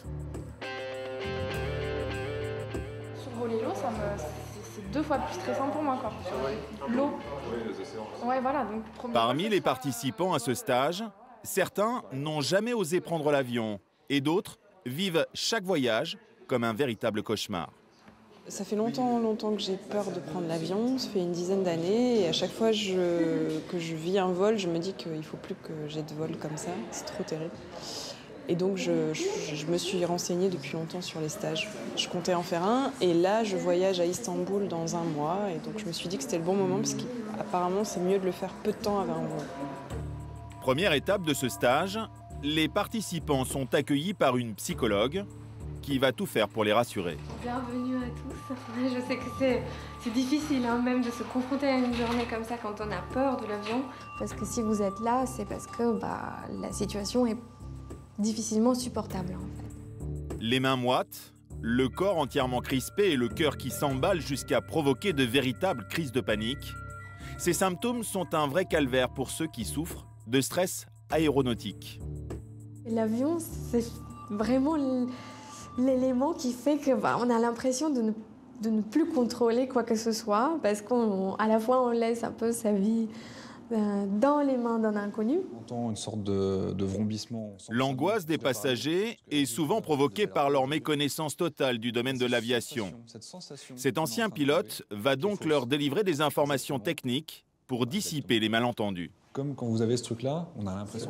Survoler l'eau, ça me... c'est deux fois plus stressant pour moi, quoi. L'eau. Ouais, voilà, donc, Parmi les participants à ce stage, certains n'ont jamais osé prendre l'avion et d'autres vivent chaque voyage comme un véritable cauchemar. Ça fait longtemps, longtemps que j'ai peur de prendre l'avion, ça fait une dizaine d'années, et à chaque fois je, que je vis un vol, je me dis qu'il ne faut plus que j'ai de vol comme ça, c'est trop terrible. Et donc je, je, je me suis renseignée depuis longtemps sur les stages. Je comptais en faire un, et là je voyage à Istanbul dans un mois, et donc je me suis dit que c'était le bon moment, parce qu'apparemment c'est mieux de le faire peu de temps avant un vol. Première étape de ce stage, les participants sont accueillis par une psychologue qui va tout faire pour les rassurer. Bienvenue à tous. Je sais que c'est difficile hein, même de se confronter à une journée comme ça quand on a peur de l'avion. Parce que si vous êtes là, c'est parce que bah, la situation est difficilement supportable en fait. Les mains moites, le corps entièrement crispé et le cœur qui s'emballe jusqu'à provoquer de véritables crises de panique. Ces symptômes sont un vrai calvaire pour ceux qui souffrent de stress aéronautique. L'avion, c'est vraiment l'élément qui fait que bah, on a l'impression de ne, de ne plus contrôler quoi que ce soit, parce qu'à la fois on laisse un peu sa vie euh, dans les mains d'un inconnu. On entend une sorte de, de vrombissement. L'angoisse des passagers est souvent provoquée par leur méconnaissance totale du domaine de l'aviation. Cet ancien pilote va donc leur délivrer des informations techniques pour dissiper les malentendus. Comme quand vous avez ce truc-là, on a l'impression...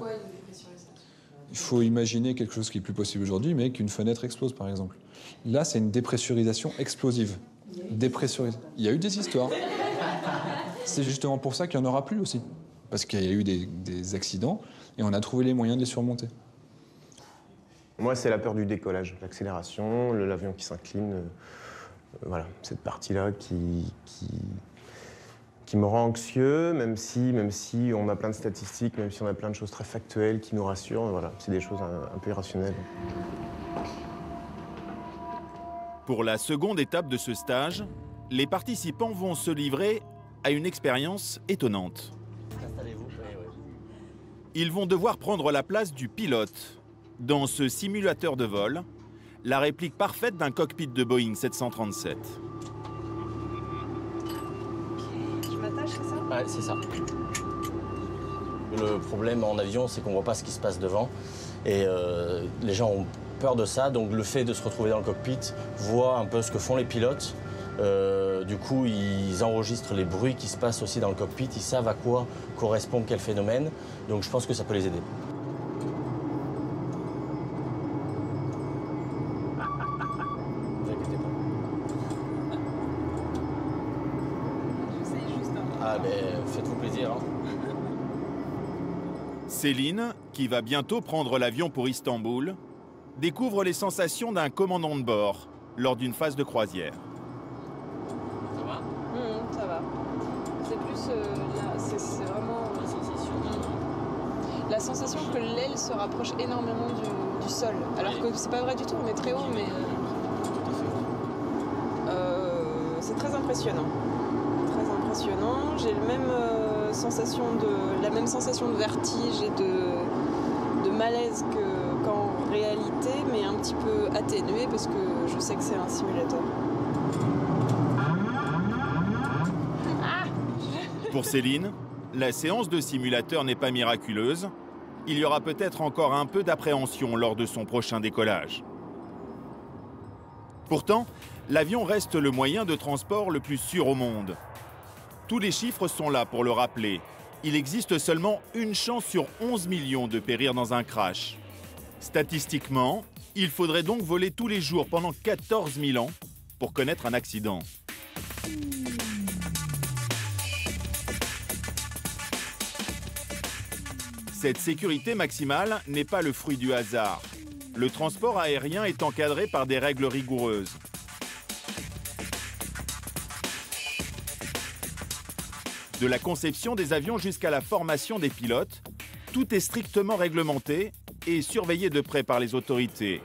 Il faut imaginer quelque chose qui est plus possible aujourd'hui, mais qu'une fenêtre explose, par exemple. Là, c'est une dépressurisation explosive. Dépressurisation. Il y a eu des histoires. C'est justement pour ça qu'il n'y en aura plus aussi. Parce qu'il y a eu des, des accidents, et on a trouvé les moyens de les surmonter. Moi, c'est la peur du décollage, l'accélération, l'avion qui s'incline. Euh, voilà, cette partie-là qui... qui... qui me rend anxieux, même si, même si on a plein de statistiques, même si on a plein de choses très factuelles qui nous rassurent. Voilà, c'est des choses un, un peu irrationnelles. Pour la seconde étape de ce stage, les participants vont se livrer à une expérience étonnante. Ils vont devoir prendre la place du pilote dans ce simulateur de vol, la réplique parfaite d'un cockpit de Boeing sept cent trente-sept. Ouais, c'est ça. Le problème en avion, c'est qu'on ne voit pas ce qui se passe devant. Et euh, les gens ont peur de ça. Donc le fait de se retrouver dans le cockpit, voit un peu ce que font les pilotes. Euh, du coup, ils enregistrent les bruits qui se passent aussi dans le cockpit. Ils savent à quoi correspond quel phénomène. Donc je pense que ça peut les aider. Ah ben, faites-vous plaisir. Hein. Céline, qui va bientôt prendre l'avion pour Istanbul, découvre les sensations d'un commandant de bord lors d'une phase de croisière. la sensation que l'aile se rapproche énormément du, du sol. Alors que c'est pas vrai du tout, on est très haut, mais euh, c'est très impressionnant. Très impressionnant. J'ai le même, euh, sensation de, la même sensation de vertige et de, de malaise que, qu'en réalité, mais un petit peu atténuée parce que je sais que c'est un simulateur. Pour Céline, la séance de simulateur n'est pas miraculeuse. Il y aura peut-être encore un peu d'appréhension lors de son prochain décollage. Pourtant, l'avion reste le moyen de transport le plus sûr au monde. Tous les chiffres sont là pour le rappeler. Il existe seulement une chance sur onze millions de périr dans un crash. Statistiquement, il faudrait donc voler tous les jours pendant quatorze mille ans pour connaître un accident. Cette sécurité maximale n'est pas le fruit du hasard. Le transport aérien est encadré par des règles rigoureuses. De la conception des avions jusqu'à la formation des pilotes, tout est strictement réglementé et surveillé de près par les autorités.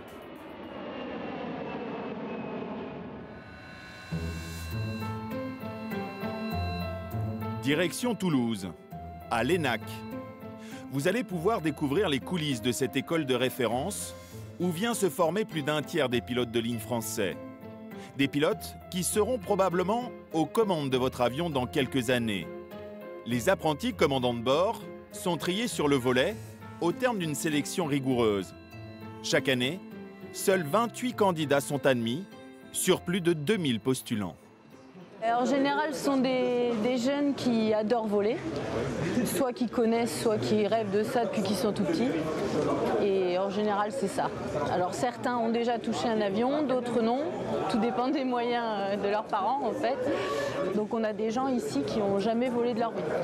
Direction Toulouse, à l'E N A C. Vous allez pouvoir découvrir les coulisses de cette école de référence où vient se former plus d'un tiers des pilotes de ligne français. Des pilotes qui seront probablement aux commandes de votre avion dans quelques années. Les apprentis commandants de bord sont triés sur le volet au terme d'une sélection rigoureuse. Chaque année, seuls vingt-huit candidats sont admis sur plus de deux mille postulants. En général, ce sont des, des jeunes qui adorent voler, soit qui connaissent, soit qui rêvent de ça depuis qu'ils sont tout petits. Et en général, c'est ça. Alors certains ont déjà touché un avion, d'autres non. Tout dépend des moyens de leurs parents, en fait. Donc on a des gens ici qui n'ont jamais volé de leur vie.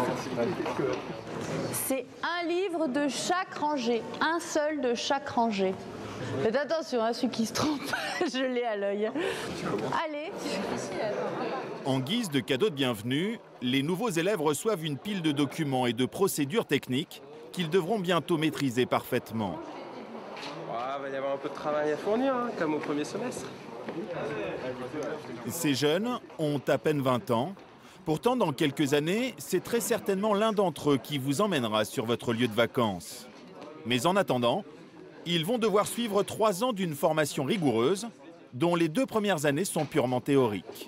C'est un livre de chaque rangée, un seul de chaque rangée. Faites attention, hein, celui qui se trompe, je l'ai à l'œil. Allez. En guise de cadeau de bienvenue, les nouveaux élèves reçoivent une pile de documents et de procédures techniques qu'ils devront bientôt maîtriser parfaitement. Il va y avoir un peu de travail à fournir, hein, comme au premier semestre. Ces jeunes ont à peine vingt ans. Pourtant, dans quelques années, c'est très certainement l'un d'entre eux qui vous emmènera sur votre lieu de vacances. Mais en attendant, ils vont devoir suivre trois ans d'une formation rigoureuse, dont les deux premières années sont purement théoriques.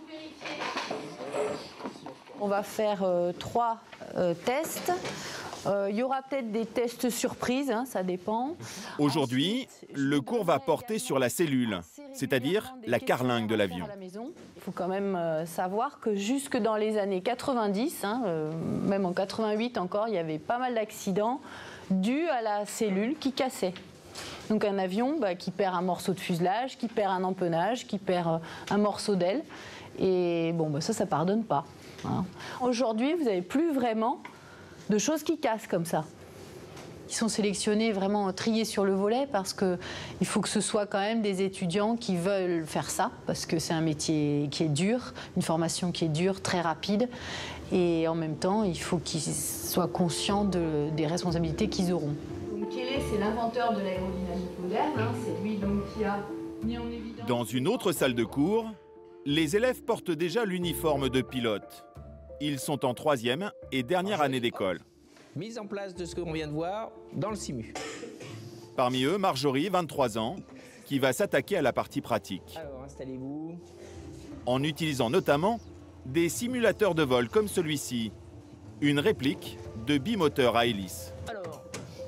On va faire euh, trois euh, tests. Euh, il y aura peut-être des tests surprises, hein, ça dépend. Aujourd'hui, le cours va porter sur la cellule, c'est-à-dire la carlingue de l'avion. Il faut quand même euh, savoir que jusque dans les années quatre-vingt-dix, hein, euh, même en quatre-vingt-huit encore, il y avait pas mal d'accidents dus à la cellule qui cassait. Donc un avion bah, qui perd un morceau de fuselage, qui perd un empennage, qui perd euh, un morceau d'aile. Et bon, bah, ça, ça ne pardonne pas. Hein. Aujourd'hui, vous n'avez plus vraiment de choses qui cassent comme ça. Ils sont sélectionnés, vraiment triés sur le volet parce qu'il faut que ce soit quand même des étudiants qui veulent faire ça, parce que c'est un métier qui est dur, une formation qui est dure, très rapide. Et en même temps, il faut qu'ils soient conscients de, des responsabilités qu'ils auront. Kelly, c'est l'inventeur de l'aérodynamique moderne, hein, c'est lui donc qui a mis en évidence... Dans une autre salle de cours, les élèves portent déjà l'uniforme de pilote. Ils sont en troisième et dernière année d'école. Mise en place de ce qu'on vient de voir dans le simu. Parmi eux, Marjorie, vingt-trois ans, qui va s'attaquer à la partie pratique. Alors, installez-vous. En utilisant notamment des simulateurs de vol comme celui-ci, une réplique de bimoteur à hélice. Alors,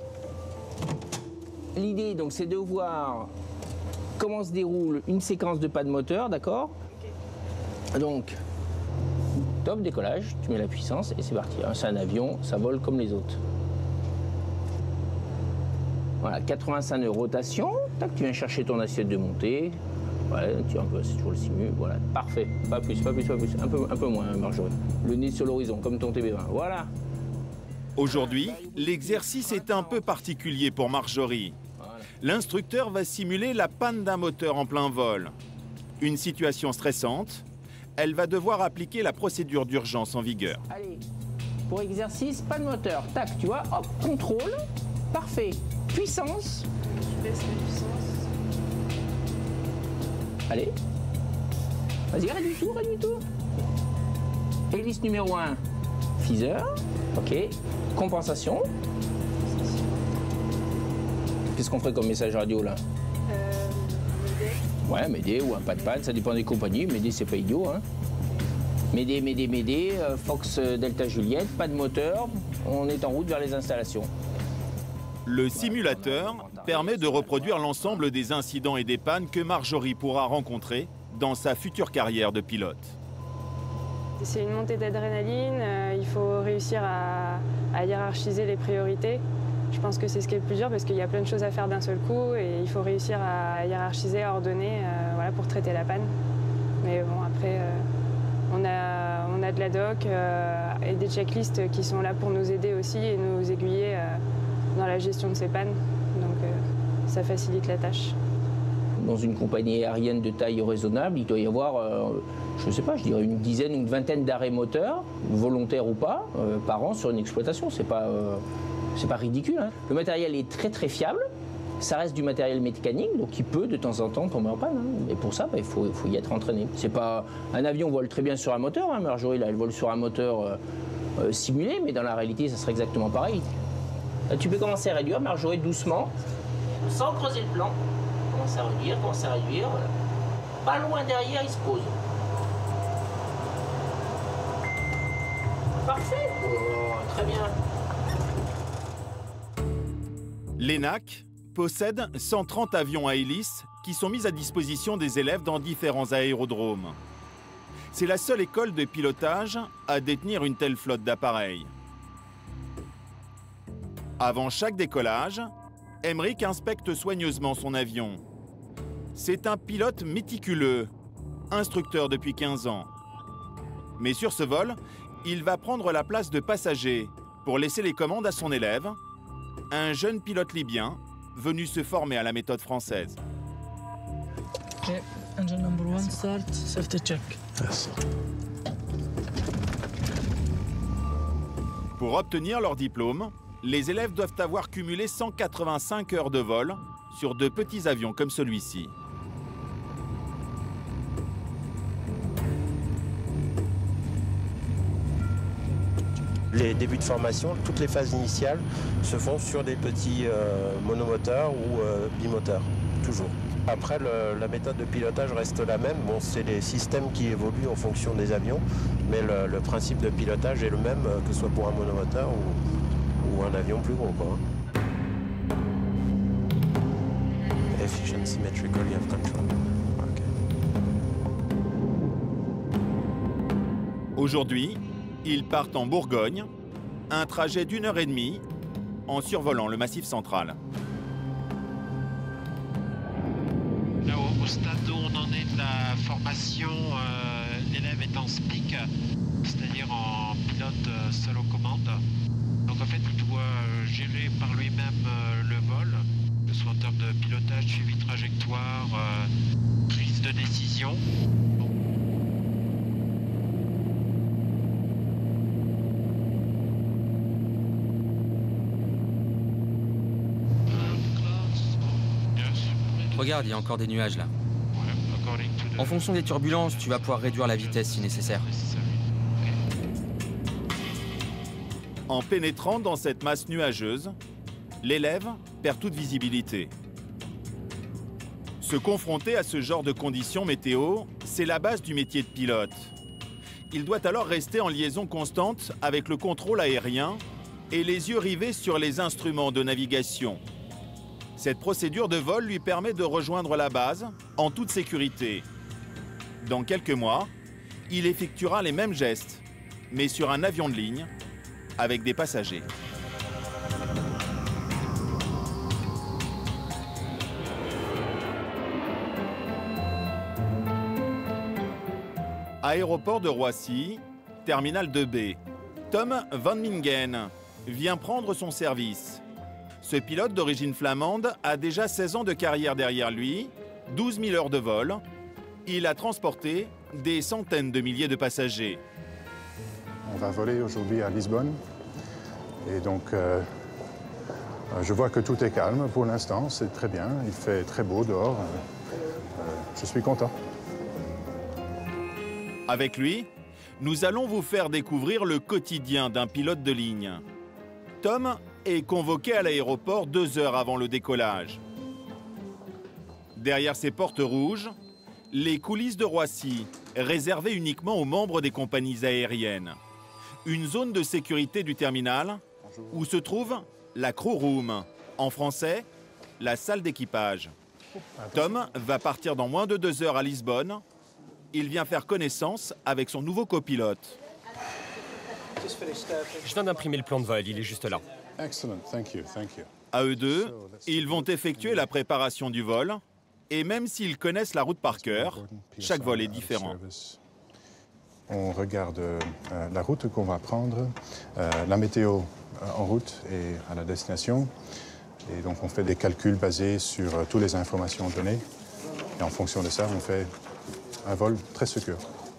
l'idée, donc, c'est de voir comment se déroule une séquence de pas de moteur, d'accord? Donc, top, décollage, tu mets la puissance et c'est parti. C'est un avion, ça vole comme les autres. Voilà, quatre-vingt-cinq nœuds rotation, tac, tu viens chercher ton assiette de montée. Ouais, tu c'est toujours le simu, voilà, parfait. Pas plus, pas plus, pas plus, un peu, un peu moins, Marjorie. Le nez sur l'horizon, comme ton T B vingt, voilà. Aujourd'hui, l'exercice est un peu particulier pour Marjorie. L'instructeur va simuler la panne d'un moteur en plein vol. Une situation stressante. Elle va devoir appliquer la procédure d'urgence en vigueur. Allez, pour exercice, pas de moteur. Tac, tu vois, hop, contrôle, parfait. Puissance. Je baisse la puissance. Allez. Vas-y, réduis tout, réduis tout. Hélice numéro un, Feather. Ok. Compensation. Qu'est-ce qu'on ferait comme message radio là? Euh, Ouais, Médé ou un pas de panne, ça dépend des compagnies. Médé, c'est pas idiot, hein. Médé, Médé, Médé, euh, Fox Delta Juliette, pas de moteur, on est en route vers les installations. Le simulateur permet de reproduire l'ensemble des incidents et des pannes que Marjorie pourra rencontrer dans sa future carrière de pilote. C'est une montée d'adrénaline, euh, il faut réussir à, à hiérarchiser les priorités. Je pense que c'est ce qui est le plus dur parce qu'il y a plein de choses à faire d'un seul coup et il faut réussir à hiérarchiser, à ordonner euh, voilà, pour traiter la panne. Mais bon, après, euh, on, a, on a de la doc euh, et des checklists qui sont là pour nous aider aussi et nous aiguiller euh, dans la gestion de ces pannes. Donc euh, ça facilite la tâche. Dans une compagnie aérienne de taille raisonnable, il doit y avoir, euh, je ne sais pas, je dirais une dizaine ou une vingtaine d'arrêts moteurs, volontaires ou pas, euh, par an sur une exploitation. C'est pas... Euh, C'est pas ridicule. Hein. Le matériel est très très fiable. Ça reste du matériel mécanique, donc il peut de temps en temps tomber en panne. Hein. Et pour ça, bah, il, faut, il faut y être entraîné. C'est pas un avion vole très bien sur un moteur. Hein. Marjorie, là, elle vole sur un moteur euh, euh, simulé, mais dans la réalité, ça serait exactement pareil. Là, tu peux commencer à réduire, Marjorie, doucement, sans creuser le plan. Commence à réduire, commence à réduire. Voilà. Pas loin derrière, il se pose. Parfait. Oh, très bien. L'E N A C possède cent trente avions à hélice qui sont mis à disposition des élèves dans différents aérodromes. C'est la seule école de pilotage à détenir une telle flotte d'appareils. Avant chaque décollage, Emmerich inspecte soigneusement son avion. C'est un pilote méticuleux, instructeur depuis quinze ans. Mais sur ce vol, il va prendre la place de passager pour laisser les commandes à son élève, un jeune pilote libyen venu se former à la méthode française. Okay, engine number one, start, safety check. Yes. Pour obtenir leur diplôme, les élèves doivent avoir cumulé cent quatre-vingt-cinq heures de vol sur de petits avions comme celui-ci. Les débuts de formation, toutes les phases initiales se font sur des petits euh, monomoteurs ou euh, bimoteurs, toujours. Après, le, la méthode de pilotage reste la même. Bon, c'est les systèmes qui évoluent en fonction des avions, mais le, le principe de pilotage est le même, que ce soit pour un monomoteur ou, ou un avion plus gros, quoi. Efficient symmetrically of control. Okay. Aujourd'hui, ils partent en Bourgogne, un trajet d'une heure et demie en survolant le Massif central. Là, au, au stade où on en est de la formation, euh, l'élève est en S P I C, c'est-à-dire en pilote euh, seul aux commandes. Donc en fait, il doit euh, gérer par lui-même euh, le vol, que ce soit en termes de pilotage, suivi de trajectoire, euh, prise de décision. Regarde, il y a encore des nuages là. En fonction des turbulences, tu vas pouvoir réduire la vitesse si nécessaire. En pénétrant dans cette masse nuageuse, l'élève perd toute visibilité. Se confronter à ce genre de conditions météo, c'est la base du métier de pilote. Il doit alors rester en liaison constante avec le contrôle aérien et les yeux rivés sur les instruments de navigation. Cette procédure de vol lui permet de rejoindre la base en toute sécurité. Dans quelques mois, il effectuera les mêmes gestes, mais sur un avion de ligne, avec des passagers. Aéroport de Roissy, terminal deux B. Tom Van Mingen vient prendre son service. Ce pilote d'origine flamande a déjà seize ans de carrière derrière lui, douze mille heures de vol. Il a transporté des centaines de milliers de passagers. on va voler aujourd'hui à Lisbonne. Et donc, euh, je vois que tout est calme pour l'instant, c'est très bien. Il fait très beau dehors. Euh, je suis content. Avec lui, nous allons vous faire découvrir le quotidien d'un pilote de ligne. Tom est convoqué à l'aéroport deux heures avant le décollage. Derrière ces portes rouges, les coulisses de Roissy, réservées uniquement aux membres des compagnies aériennes. Une zone de sécurité du terminal où se trouve la crew room, en français, la salle d'équipage. Tom va partir dans moins de deux heures à Lisbonne. Il vient faire connaissance avec son nouveau copilote. Je viens d'imprimer le plan de vol, il est juste là. À eux deux, ils vont effectuer la préparation du vol. Et même s'ils connaissent la route par cœur, chaque vol est différent. On regarde euh, la route qu'on va prendre, euh, la météo euh, en route et à la destination. Et donc on fait des calculs basés sur euh, toutes les informations données. Et en fonction de ça, on fait un vol très sûr.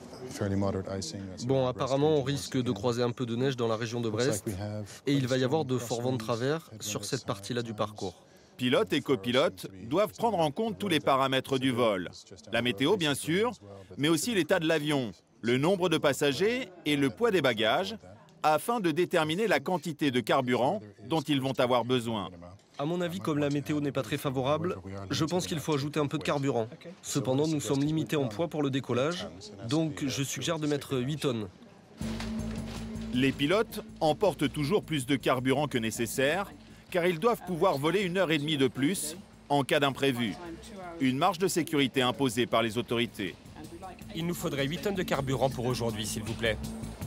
Bon, apparemment, on risque de croiser un peu de neige dans la région de Brest. Et il va y avoir de forts vents de travers sur cette partie-là du parcours. Pilote et copilote doivent prendre en compte tous les paramètres du vol. La météo, bien sûr, mais aussi l'état de l'avion, le nombre de passagers et le poids des bagages, afin de déterminer la quantité de carburant dont ils vont avoir besoin. À mon avis, comme la météo n'est pas très favorable, je pense qu'il faut ajouter un peu de carburant. Cependant, nous sommes limités en poids pour le décollage, donc je suggère de mettre huit tonnes. Les pilotes emportent toujours plus de carburant que nécessaire, car ils doivent pouvoir voler une heure et demie de plus en cas d'imprévu. Une marge de sécurité imposée par les autorités. Il nous faudrait huit tonnes de carburant pour aujourd'hui, s'il vous plaît.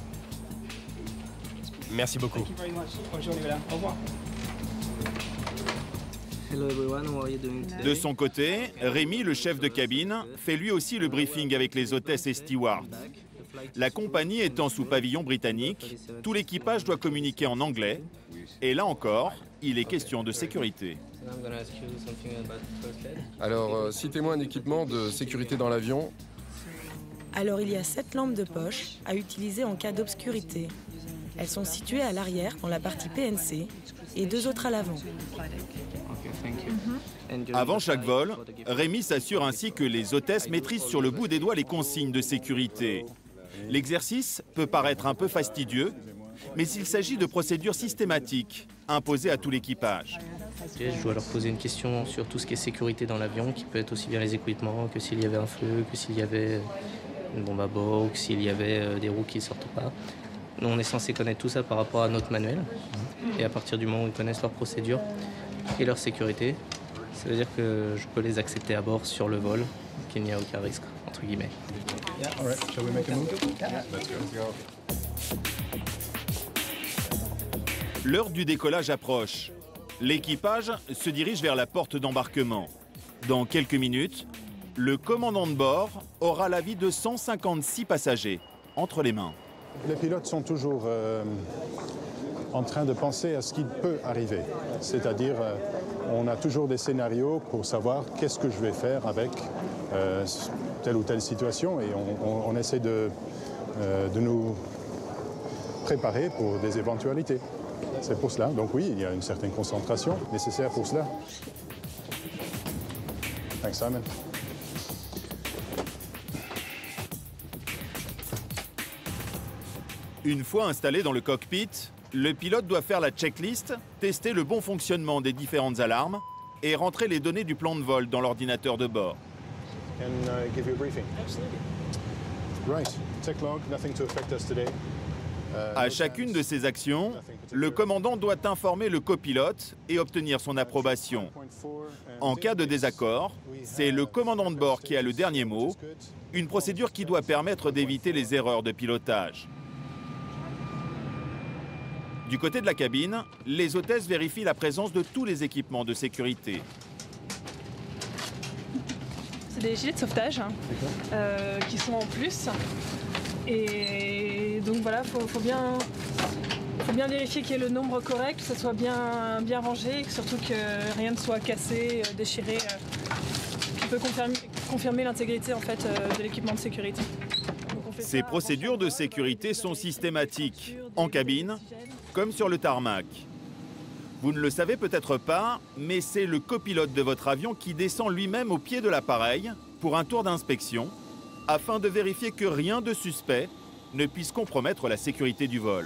Merci beaucoup. Au revoir. De son côté, Rémi, le chef de cabine, fait lui aussi le briefing avec les hôtesses et stewards. La compagnie étant sous pavillon britannique, tout l'équipage doit communiquer en anglais. Et là encore, il est question de sécurité. Alors, euh, citez-moi un équipement de sécurité dans l'avion. Alors, il y a sept lampes de poche à utiliser en cas d'obscurité. Elles sont situées à l'arrière, dans la partie P N C, et deux autres à l'avant. Avant chaque vol, Rémi s'assure ainsi que les hôtesses maîtrisent sur le bout des doigts les consignes de sécurité. L'exercice peut paraître un peu fastidieux, mais il s'agit de procédures systématiques imposées à tout l'équipage. Je dois leur poser une question sur tout ce qui est sécurité dans l'avion, qui peut être aussi bien les équipements, que s'il y avait un feu, que s'il y avait une bombe à bord, ou que s'il y avait des roues qui ne sortent pas. Nous, on est censé connaître tout ça par rapport à notre manuel. Et à partir du moment où ils connaissent leurs procédures et leur sécurité, ça veut dire que je peux les accepter à bord sur le vol, qu'il n'y a aucun risque, entre guillemets. L'heure du décollage approche. L'équipage se dirige vers la porte d'embarquement. Dans quelques minutes, le commandant de bord aura l'avis de cent cinquante-six passagers entre les mains. Les pilotes sont toujours euh, en train de penser à ce qui peut arriver. C'est-à-dire, euh, on a toujours des scénarios pour savoir qu'est-ce que je vais faire avec euh, telle ou telle situation. Et on, on, on essaie de, euh, de nous préparer pour des éventualités. C'est pour cela. Donc oui, il y a une certaine concentration nécessaire pour cela. Thanks, Simon. Une fois installé dans le cockpit, le pilote doit faire la checklist, tester le bon fonctionnement des différentes alarmes et rentrer les données du plan de vol dans l'ordinateur de bord. Can I give you a briefing? Right. Tech log, nothing to affect us today. À chacune de ces actions, le commandant doit informer le copilote et obtenir son approbation. En cas de désaccord, c'est le commandant de bord qui a le dernier mot, une procédure qui doit permettre d'éviter les erreurs de pilotage. Du côté de la cabine, les hôtesses vérifient la présence de tous les équipements de sécurité. C'est des gilets de sauvetage hein, euh, qui sont en plus. Et donc voilà, il faut, faut, bien, faut bien vérifier qu'il y ait le nombre correct, que ça soit bien, bien rangé, surtout que rien ne soit cassé, déchiré, euh, qui peut confirmer, confirmer l'intégrité en fait, de l'équipement de sécurité. Ces procédures de sécurité sont systématiques, en cabine comme sur le tarmac. Vous ne le savez peut-être pas, mais c'est le copilote de votre avion qui descend lui-même au pied de l'appareil pour un tour d'inspection, afin de vérifier que rien de suspect ne puisse compromettre la sécurité du vol.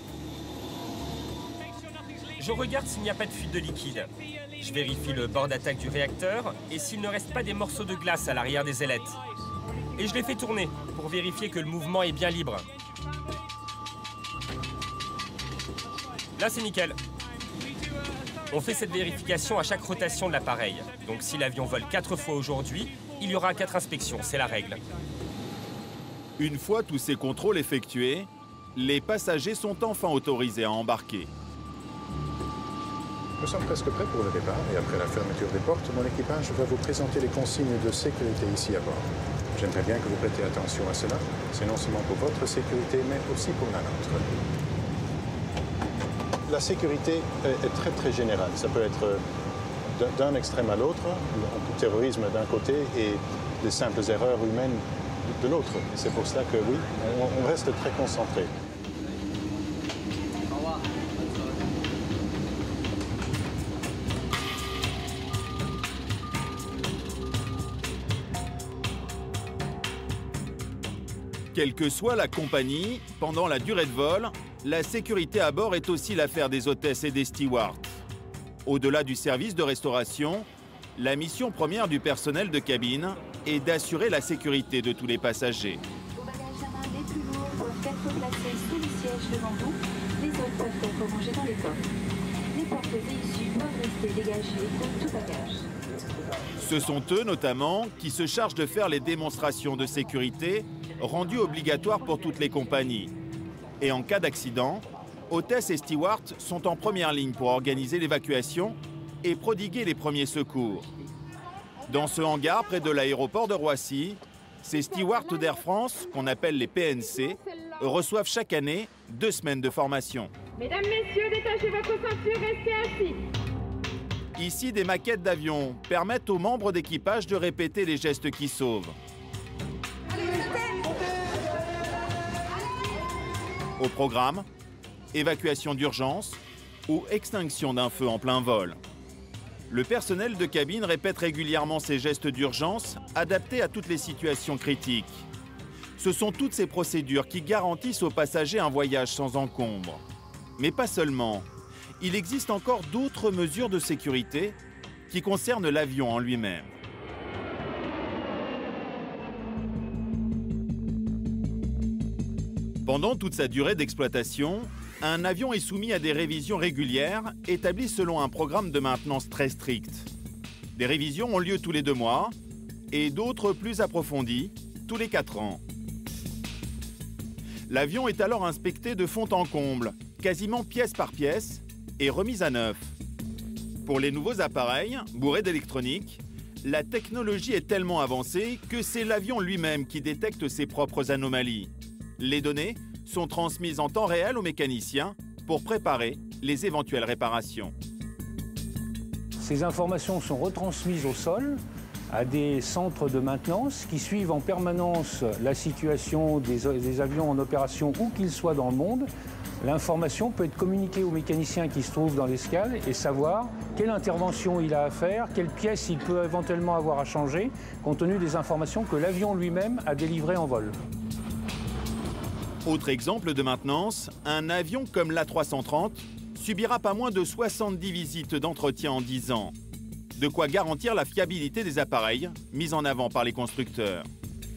Je regarde s'il n'y a pas de fuite de liquide. Je vérifie le bord d'attaque du réacteur et s'il ne reste pas des morceaux de glace à l'arrière des ailettes. Et je les fais tourner pour vérifier que le mouvement est bien libre. Là, c'est nickel. On fait cette vérification à chaque rotation de l'appareil. Donc si l'avion vole quatre fois aujourd'hui, il y aura quatre inspections, c'est la règle. Une fois tous ces contrôles effectués, les passagers sont enfin autorisés à embarquer. Nous sommes presque prêts pour le départ et après la fermeture des portes, mon équipage va vous présenter les consignes de sécurité ici à bord. J'aimerais bien que vous prêtiez attention à cela. C'est non seulement pour votre sécurité, mais aussi pour la nôtre. La sécurité est très très générale. Ça peut être d'un extrême à l'autre, le terrorisme d'un côté et les simples erreurs humaines de l'autre. Et c'est pour cela que oui, on reste très concentré. Quelle que soit la compagnie, pendant la durée de vol, la sécurité à bord est aussi l'affaire des hôtesses et des stewards. Au-delà du service de restauration, la mission première du personnel de cabine est d'assurer la sécurité de tous les passagers. Vos bagages à main les plus lourds doivent être placés sous les sièges devant vous. Les autres peuvent être rangés dans les coffres. Les portes et issues doivent rester dégagées de tout bagage. Ce sont eux notamment qui se chargent de faire les démonstrations de sécurité rendues obligatoires pour toutes les compagnies. Et en cas d'accident, hôtesses et stewards sont en première ligne pour organiser l'évacuation et prodiguer les premiers secours. Dans ce hangar près de l'aéroport de Roissy, ces stewards d'Air France, qu'on appelle les P N C, reçoivent chaque année deux semaines de formation. Mesdames, messieurs, détachez votre ceinture, restez assis. Ici, des maquettes d'avions permettent aux membres d'équipage de répéter les gestes qui sauvent. Au programme, évacuation d'urgence ou extinction d'un feu en plein vol. Le personnel de cabine répète régulièrement ces gestes d'urgence adaptés à toutes les situations critiques. Ce sont toutes ces procédures qui garantissent aux passagers un voyage sans encombre. Mais pas seulement. Il existe encore d'autres mesures de sécurité qui concernent l'avion en lui-même. Pendant toute sa durée d'exploitation, un avion est soumis à des révisions régulières établies selon un programme de maintenance très strict. Des révisions ont lieu tous les deux mois et d'autres plus approfondies tous les quatre ans. L'avion est alors inspecté de fond en comble, quasiment pièce par pièce, et remis à neuf. Pour les nouveaux appareils, bourrés d'électronique, la technologie est tellement avancée que c'est l'avion lui-même qui détecte ses propres anomalies. Les données sont transmises en temps réel aux mécaniciens pour préparer les éventuelles réparations. Ces informations sont retransmises au sol à des centres de maintenance qui suivent en permanence la situation des, des avions en opération où qu'ils soient dans le monde. L'information peut être communiquée au mécanicien qui se trouve dans l'escale et savoir quelle intervention il a à faire, quelle pièce il peut éventuellement avoir à changer, compte tenu des informations que l'avion lui-même a délivrées en vol. Autre exemple de maintenance, un avion comme l'A trois cent trente subira pas moins de soixante-dix visites d'entretien en dix ans. De quoi garantir la fiabilité des appareils mis en avant par les constructeurs.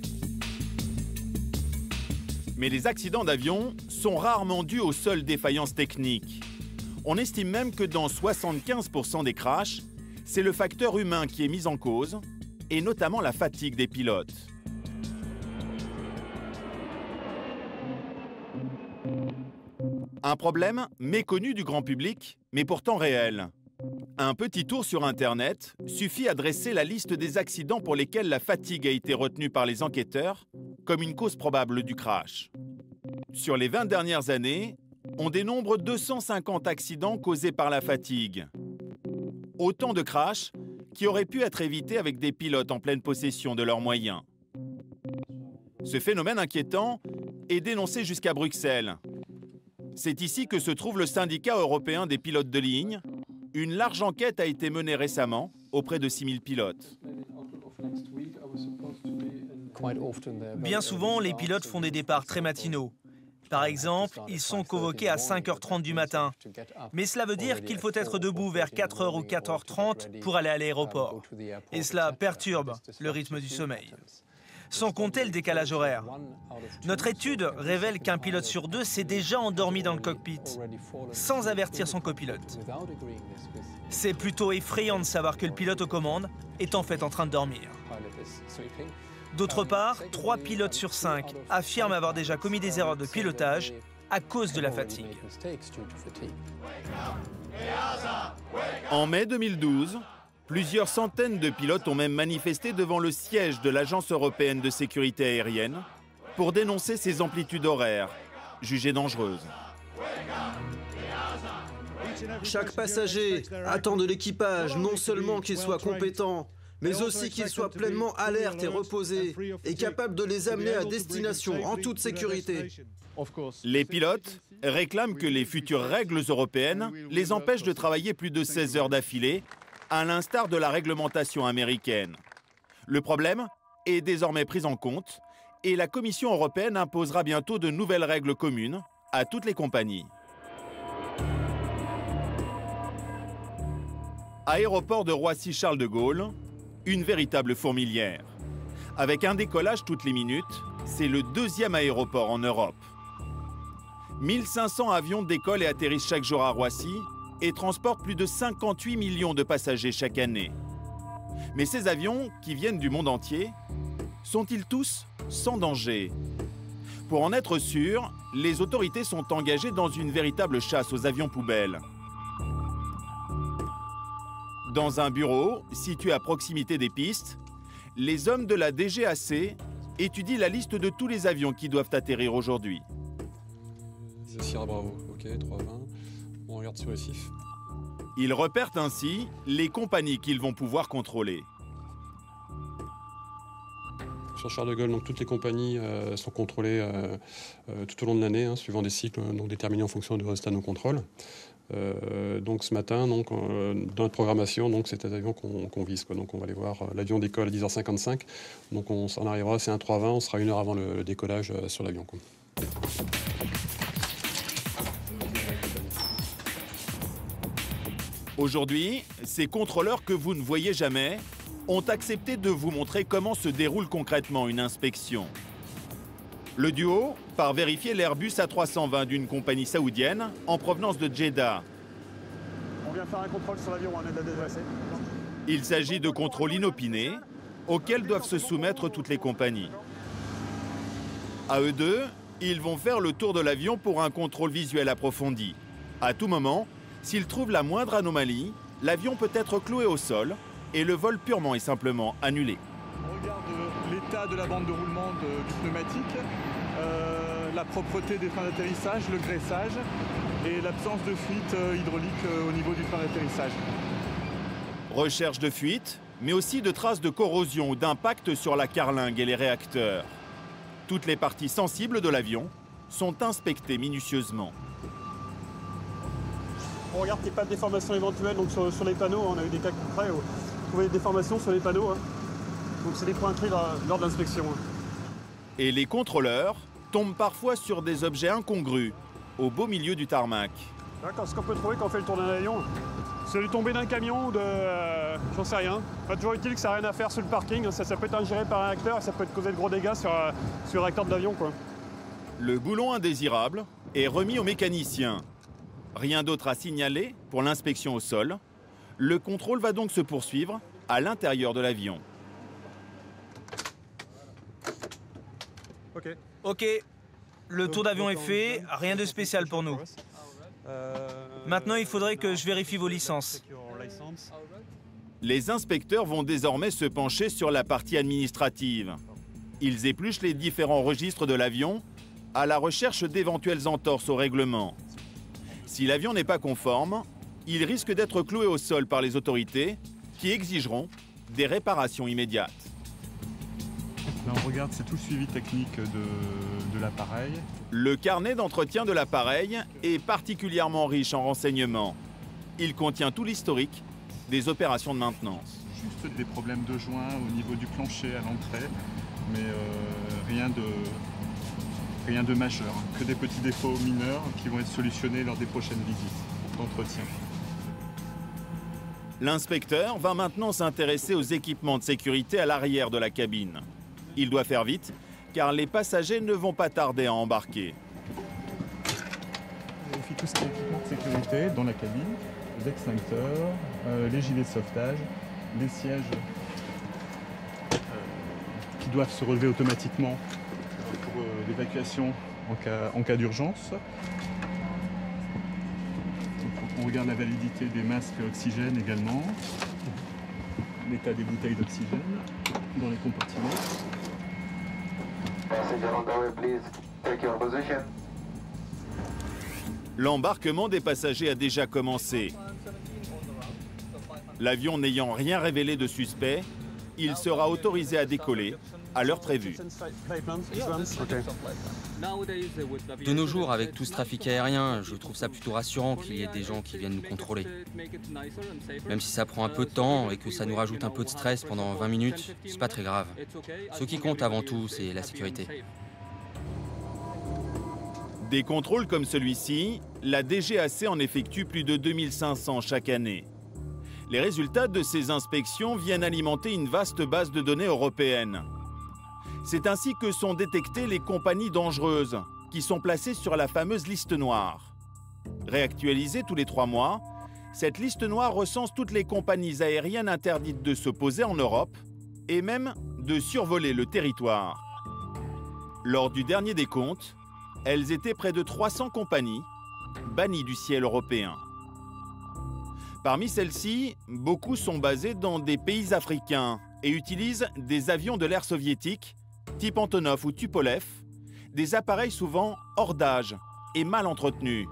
Mais les accidents d'avion sont rarement dus aux seules défaillances techniques. On estime même que dans soixante-quinze pour cent des crashs, c'est le facteur humain qui est mis en cause, et notamment la fatigue des pilotes. Un problème méconnu du grand public, mais pourtant réel. Un petit tour sur Internet suffit à dresser la liste des accidents pour lesquels la fatigue a été retenue par les enquêteurs comme une cause probable du crash. Sur les vingt dernières années, on dénombre deux cent cinquante accidents causés par la fatigue. Autant de crashs qui auraient pu être évités avec des pilotes en pleine possession de leurs moyens. Ce phénomène inquiétant est dénoncé jusqu'à Bruxelles. C'est ici que se trouve le syndicat européen des pilotes de ligne. Une large enquête a été menée récemment auprès de six mille pilotes. Bien souvent, les pilotes font des départs très matinaux. Par exemple, ils sont convoqués à cinq heures trente du matin. Mais cela veut dire qu'il faut être debout vers quatre heures ou quatre heures trente pour aller à l'aéroport. Et cela perturbe le rythme du sommeil. Sans compter le décalage horaire. Notre étude révèle qu'un pilote sur deux s'est déjà endormi dans le cockpit, sans avertir son copilote. C'est plutôt effrayant de savoir que le pilote aux commandes est en fait en train de dormir. D'autre part, trois pilotes sur cinq affirment avoir déjà commis des erreurs de pilotage à cause de la fatigue. En mai deux mille douze, plusieurs centaines de pilotes ont même manifesté devant le siège de l'Agence européenne de sécurité aérienne pour dénoncer ces amplitudes horaires, jugées dangereuses. Chaque passager attend de l'équipage non seulement qu'il soit compétent, mais aussi qu'il soit pleinement alerte et reposé et capable de les amener à destination en toute sécurité. Les pilotes réclament que les futures règles européennes les empêchent de travailler plus de seize heures d'affilée, à l'instar de la réglementation américaine. Le problème est désormais pris en compte et la Commission européenne imposera bientôt de nouvelles règles communes à toutes les compagnies. Aéroport de Roissy-Charles de Gaulle, une véritable fourmilière. Avec un décollage toutes les minutes, c'est le deuxième aéroport en Europe. mille cinq cents avions décollent et atterrissent chaque jour à Roissy et transportent plus de cinquante-huit millions de passagers chaque année. Mais ces avions, qui viennent du monde entier, sont-ils tous sans danger? Pour en être sûr, les autorités sont engagées dans une véritable chasse aux avions poubelles. Dans un bureau situé à proximité des pistes, les hommes de la D G A C étudient la liste de tous les avions qui doivent atterrir aujourd'hui. Sierra Bravo, ok, trois vingt. On regarde sur récif. Ils repèrent ainsi les compagnies qu'ils vont pouvoir contrôler. Sur Charles de Gaulle, donc, toutes les compagnies euh, sont contrôlées euh, euh, tout au long de l'année, hein, suivant des cycles donc, déterminés en fonction du résultat de nos contrôles. Euh, donc ce matin, donc, euh, dans notre programmation, donc, c'est un avion qu'on qu'on vise. Quoi. Donc on va aller voir, euh, l'avion décolle à dix heures cinquante-cinq, donc on s'en arrivera, c'est un trois vingt, on sera une heure avant le, le décollage euh, sur l'avion. Aujourd'hui, ces contrôleurs que vous ne voyez jamais ont accepté de vous montrer comment se déroule concrètement une inspection. Le duo part vérifier l'Airbus A trois cent vingt d'une compagnie saoudienne en provenance de Jeddah. On vient faire un contrôle sur l'avion, on est de la D G A C. Il s'agit de contrôles inopinés auxquels doivent se soumettre toutes les compagnies. À eux deux, ils vont faire le tour de l'avion pour un contrôle visuel approfondi. À tout moment, s'ils trouvent la moindre anomalie, l'avion peut être cloué au sol et le vol purement et simplement annulé. On regarde l'état de la bande de roulement de, du pneumatique, euh, la propreté des trains d'atterrissage, le graissage et l'absence de fuite euh, hydraulique euh, au niveau du train d'atterrissage. Recherche de fuite, mais aussi de traces de corrosion ou d'impact sur la carlingue et les réacteurs. Toutes les parties sensibles de l'avion sont inspectées minutieusement. On regarde qu'il n'y ait pas de déformation éventuelle donc sur, sur les panneaux. On a eu des cas concrets où on trouvait des déformations sur les panneaux. Hein. Donc c'est des points clés lors de l'inspection. Hein. Et les contrôleurs tombent parfois sur des objets incongrus au beau milieu du tarmac. Ce qu'on peut trouver quand on fait le tour d'un avion, c'est les tombées d'un camion ou de... Euh, j'en sais rien. Pas toujours utile que ça n'a rien à faire sur le parking. Ça, ça peut être ingéré par un réacteur et ça peut causer de gros dégâts sur, euh, sur le réacteur de l'avion. Le boulon indésirable est remis au mécanicien. Rien d'autre à signaler pour l'inspection au sol. Le contrôle va donc se poursuivre à l'intérieur de l'avion. Ok. Ok. Le tour d'avion est fait, rien de spécial pour nous. Maintenant, il faudrait que je vérifie vos licences. Les inspecteurs vont désormais se pencher sur la partie administrative. Ils épluchent les différents registres de l'avion à la recherche d'éventuelles entorses au règlement. Si l'avion n'est pas conforme, il risque d'être cloué au sol par les autorités qui exigeront des réparations immédiates. Là, on regarde, c'est tout le suivi technique de, de l'appareil. Le carnet d'entretien de l'appareil est particulièrement riche en renseignements. Il contient tout l'historique des opérations de maintenance. Juste des problèmes de joint au niveau du plancher à l'entrée, mais euh, rien de, rien de majeur, que des petits défauts mineurs qui vont être solutionnés lors des prochaines visites d'entretien. L'inspecteur va maintenant s'intéresser aux équipements de sécurité à l'arrière de la cabine. Il doit faire vite, car les passagers ne vont pas tarder à embarquer. On vérifie tout ce qui est équipement de sécurité dans la cabine, les extincteurs, euh, les gilets de sauvetage, les sièges euh, qui doivent se relever automatiquement pour euh, l'évacuation en cas, en cas d'urgence. On regarde la validité des masques oxygène également, l'état des bouteilles d'oxygène dans les compartiments. L'embarquement des passagers a déjà commencé. L'avion n'ayant rien révélé de suspect, il sera autorisé à décoller à l'heure prévue. De nos jours, avec tout ce trafic aérien, je trouve ça plutôt rassurant qu'il y ait des gens qui viennent nous contrôler. Même si ça prend un peu de temps et que ça nous rajoute un peu de stress pendant vingt minutes, c'est pas très grave. Ce qui compte avant tout, c'est la sécurité. Des contrôles comme celui-ci, la D G A C en effectue plus de deux mille cinq cents chaque année. Les résultats de ces inspections viennent alimenter une vaste base de données européenne. C'est ainsi que sont détectées les compagnies dangereuses, qui sont placées sur la fameuse liste noire. Réactualisée tous les trois mois, cette liste noire recense toutes les compagnies aériennes interdites de se poser en Europe et même de survoler le territoire. Lors du dernier décompte, elles étaient près de trois cents compagnies bannies du ciel européen. Parmi celles-ci, beaucoup sont basées dans des pays africains et utilisent des avions de l'ère soviétique, type Antonov ou Tupolev, des appareils souvent hors d'âge et mal entretenus.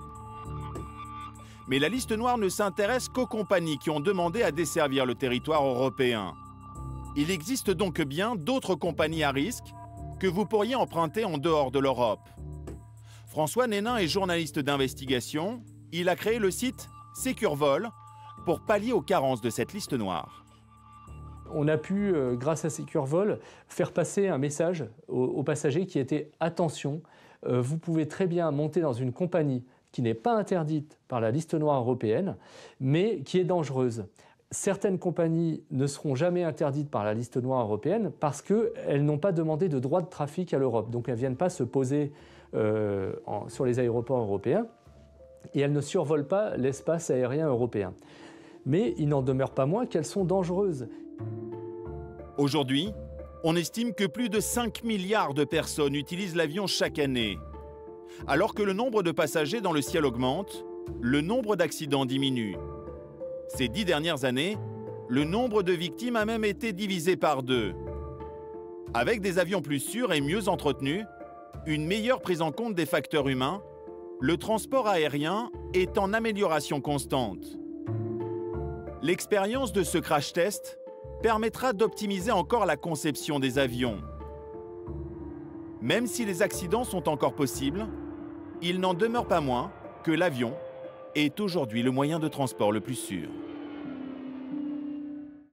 Mais la liste noire ne s'intéresse qu'aux compagnies qui ont demandé à desservir le territoire européen. Il existe donc bien d'autres compagnies à risque que vous pourriez emprunter en dehors de l'Europe. François Nénin est journaliste d'investigation. Il a créé le site SecureVol pour pallier aux carences de cette liste noire. On a pu, euh, grâce à SecureVol, faire passer un message aux, aux passagers qui était « Attention, euh, vous pouvez très bien monter dans une compagnie qui n'est pas interdite par la liste noire européenne, mais qui est dangereuse. Certaines compagnies ne seront jamais interdites par la liste noire européenne parce qu'elles n'ont pas demandé de droit de trafic à l'Europe. Donc elles ne viennent pas se poser euh, en, sur les aéroports européens et elles ne survolent pas l'espace aérien européen. Mais il n'en demeure pas moins qu'elles sont dangereuses. Aujourd'hui, on estime que plus de cinq milliards de personnes utilisent l'avion chaque année. Alors que le nombre de passagers dans le ciel augmente, le nombre d'accidents diminue. Ces dix dernières années, le nombre de victimes a même été divisé par deux. Avec des avions plus sûrs et mieux entretenus, une meilleure prise en compte des facteurs humains, le transport aérien est en amélioration constante. L'expérience de ce crash test permettra d'optimiser encore la conception des avions. Même si les accidents sont encore possibles, il n'en demeure pas moins que l'avion est aujourd'hui le moyen de transport le plus sûr.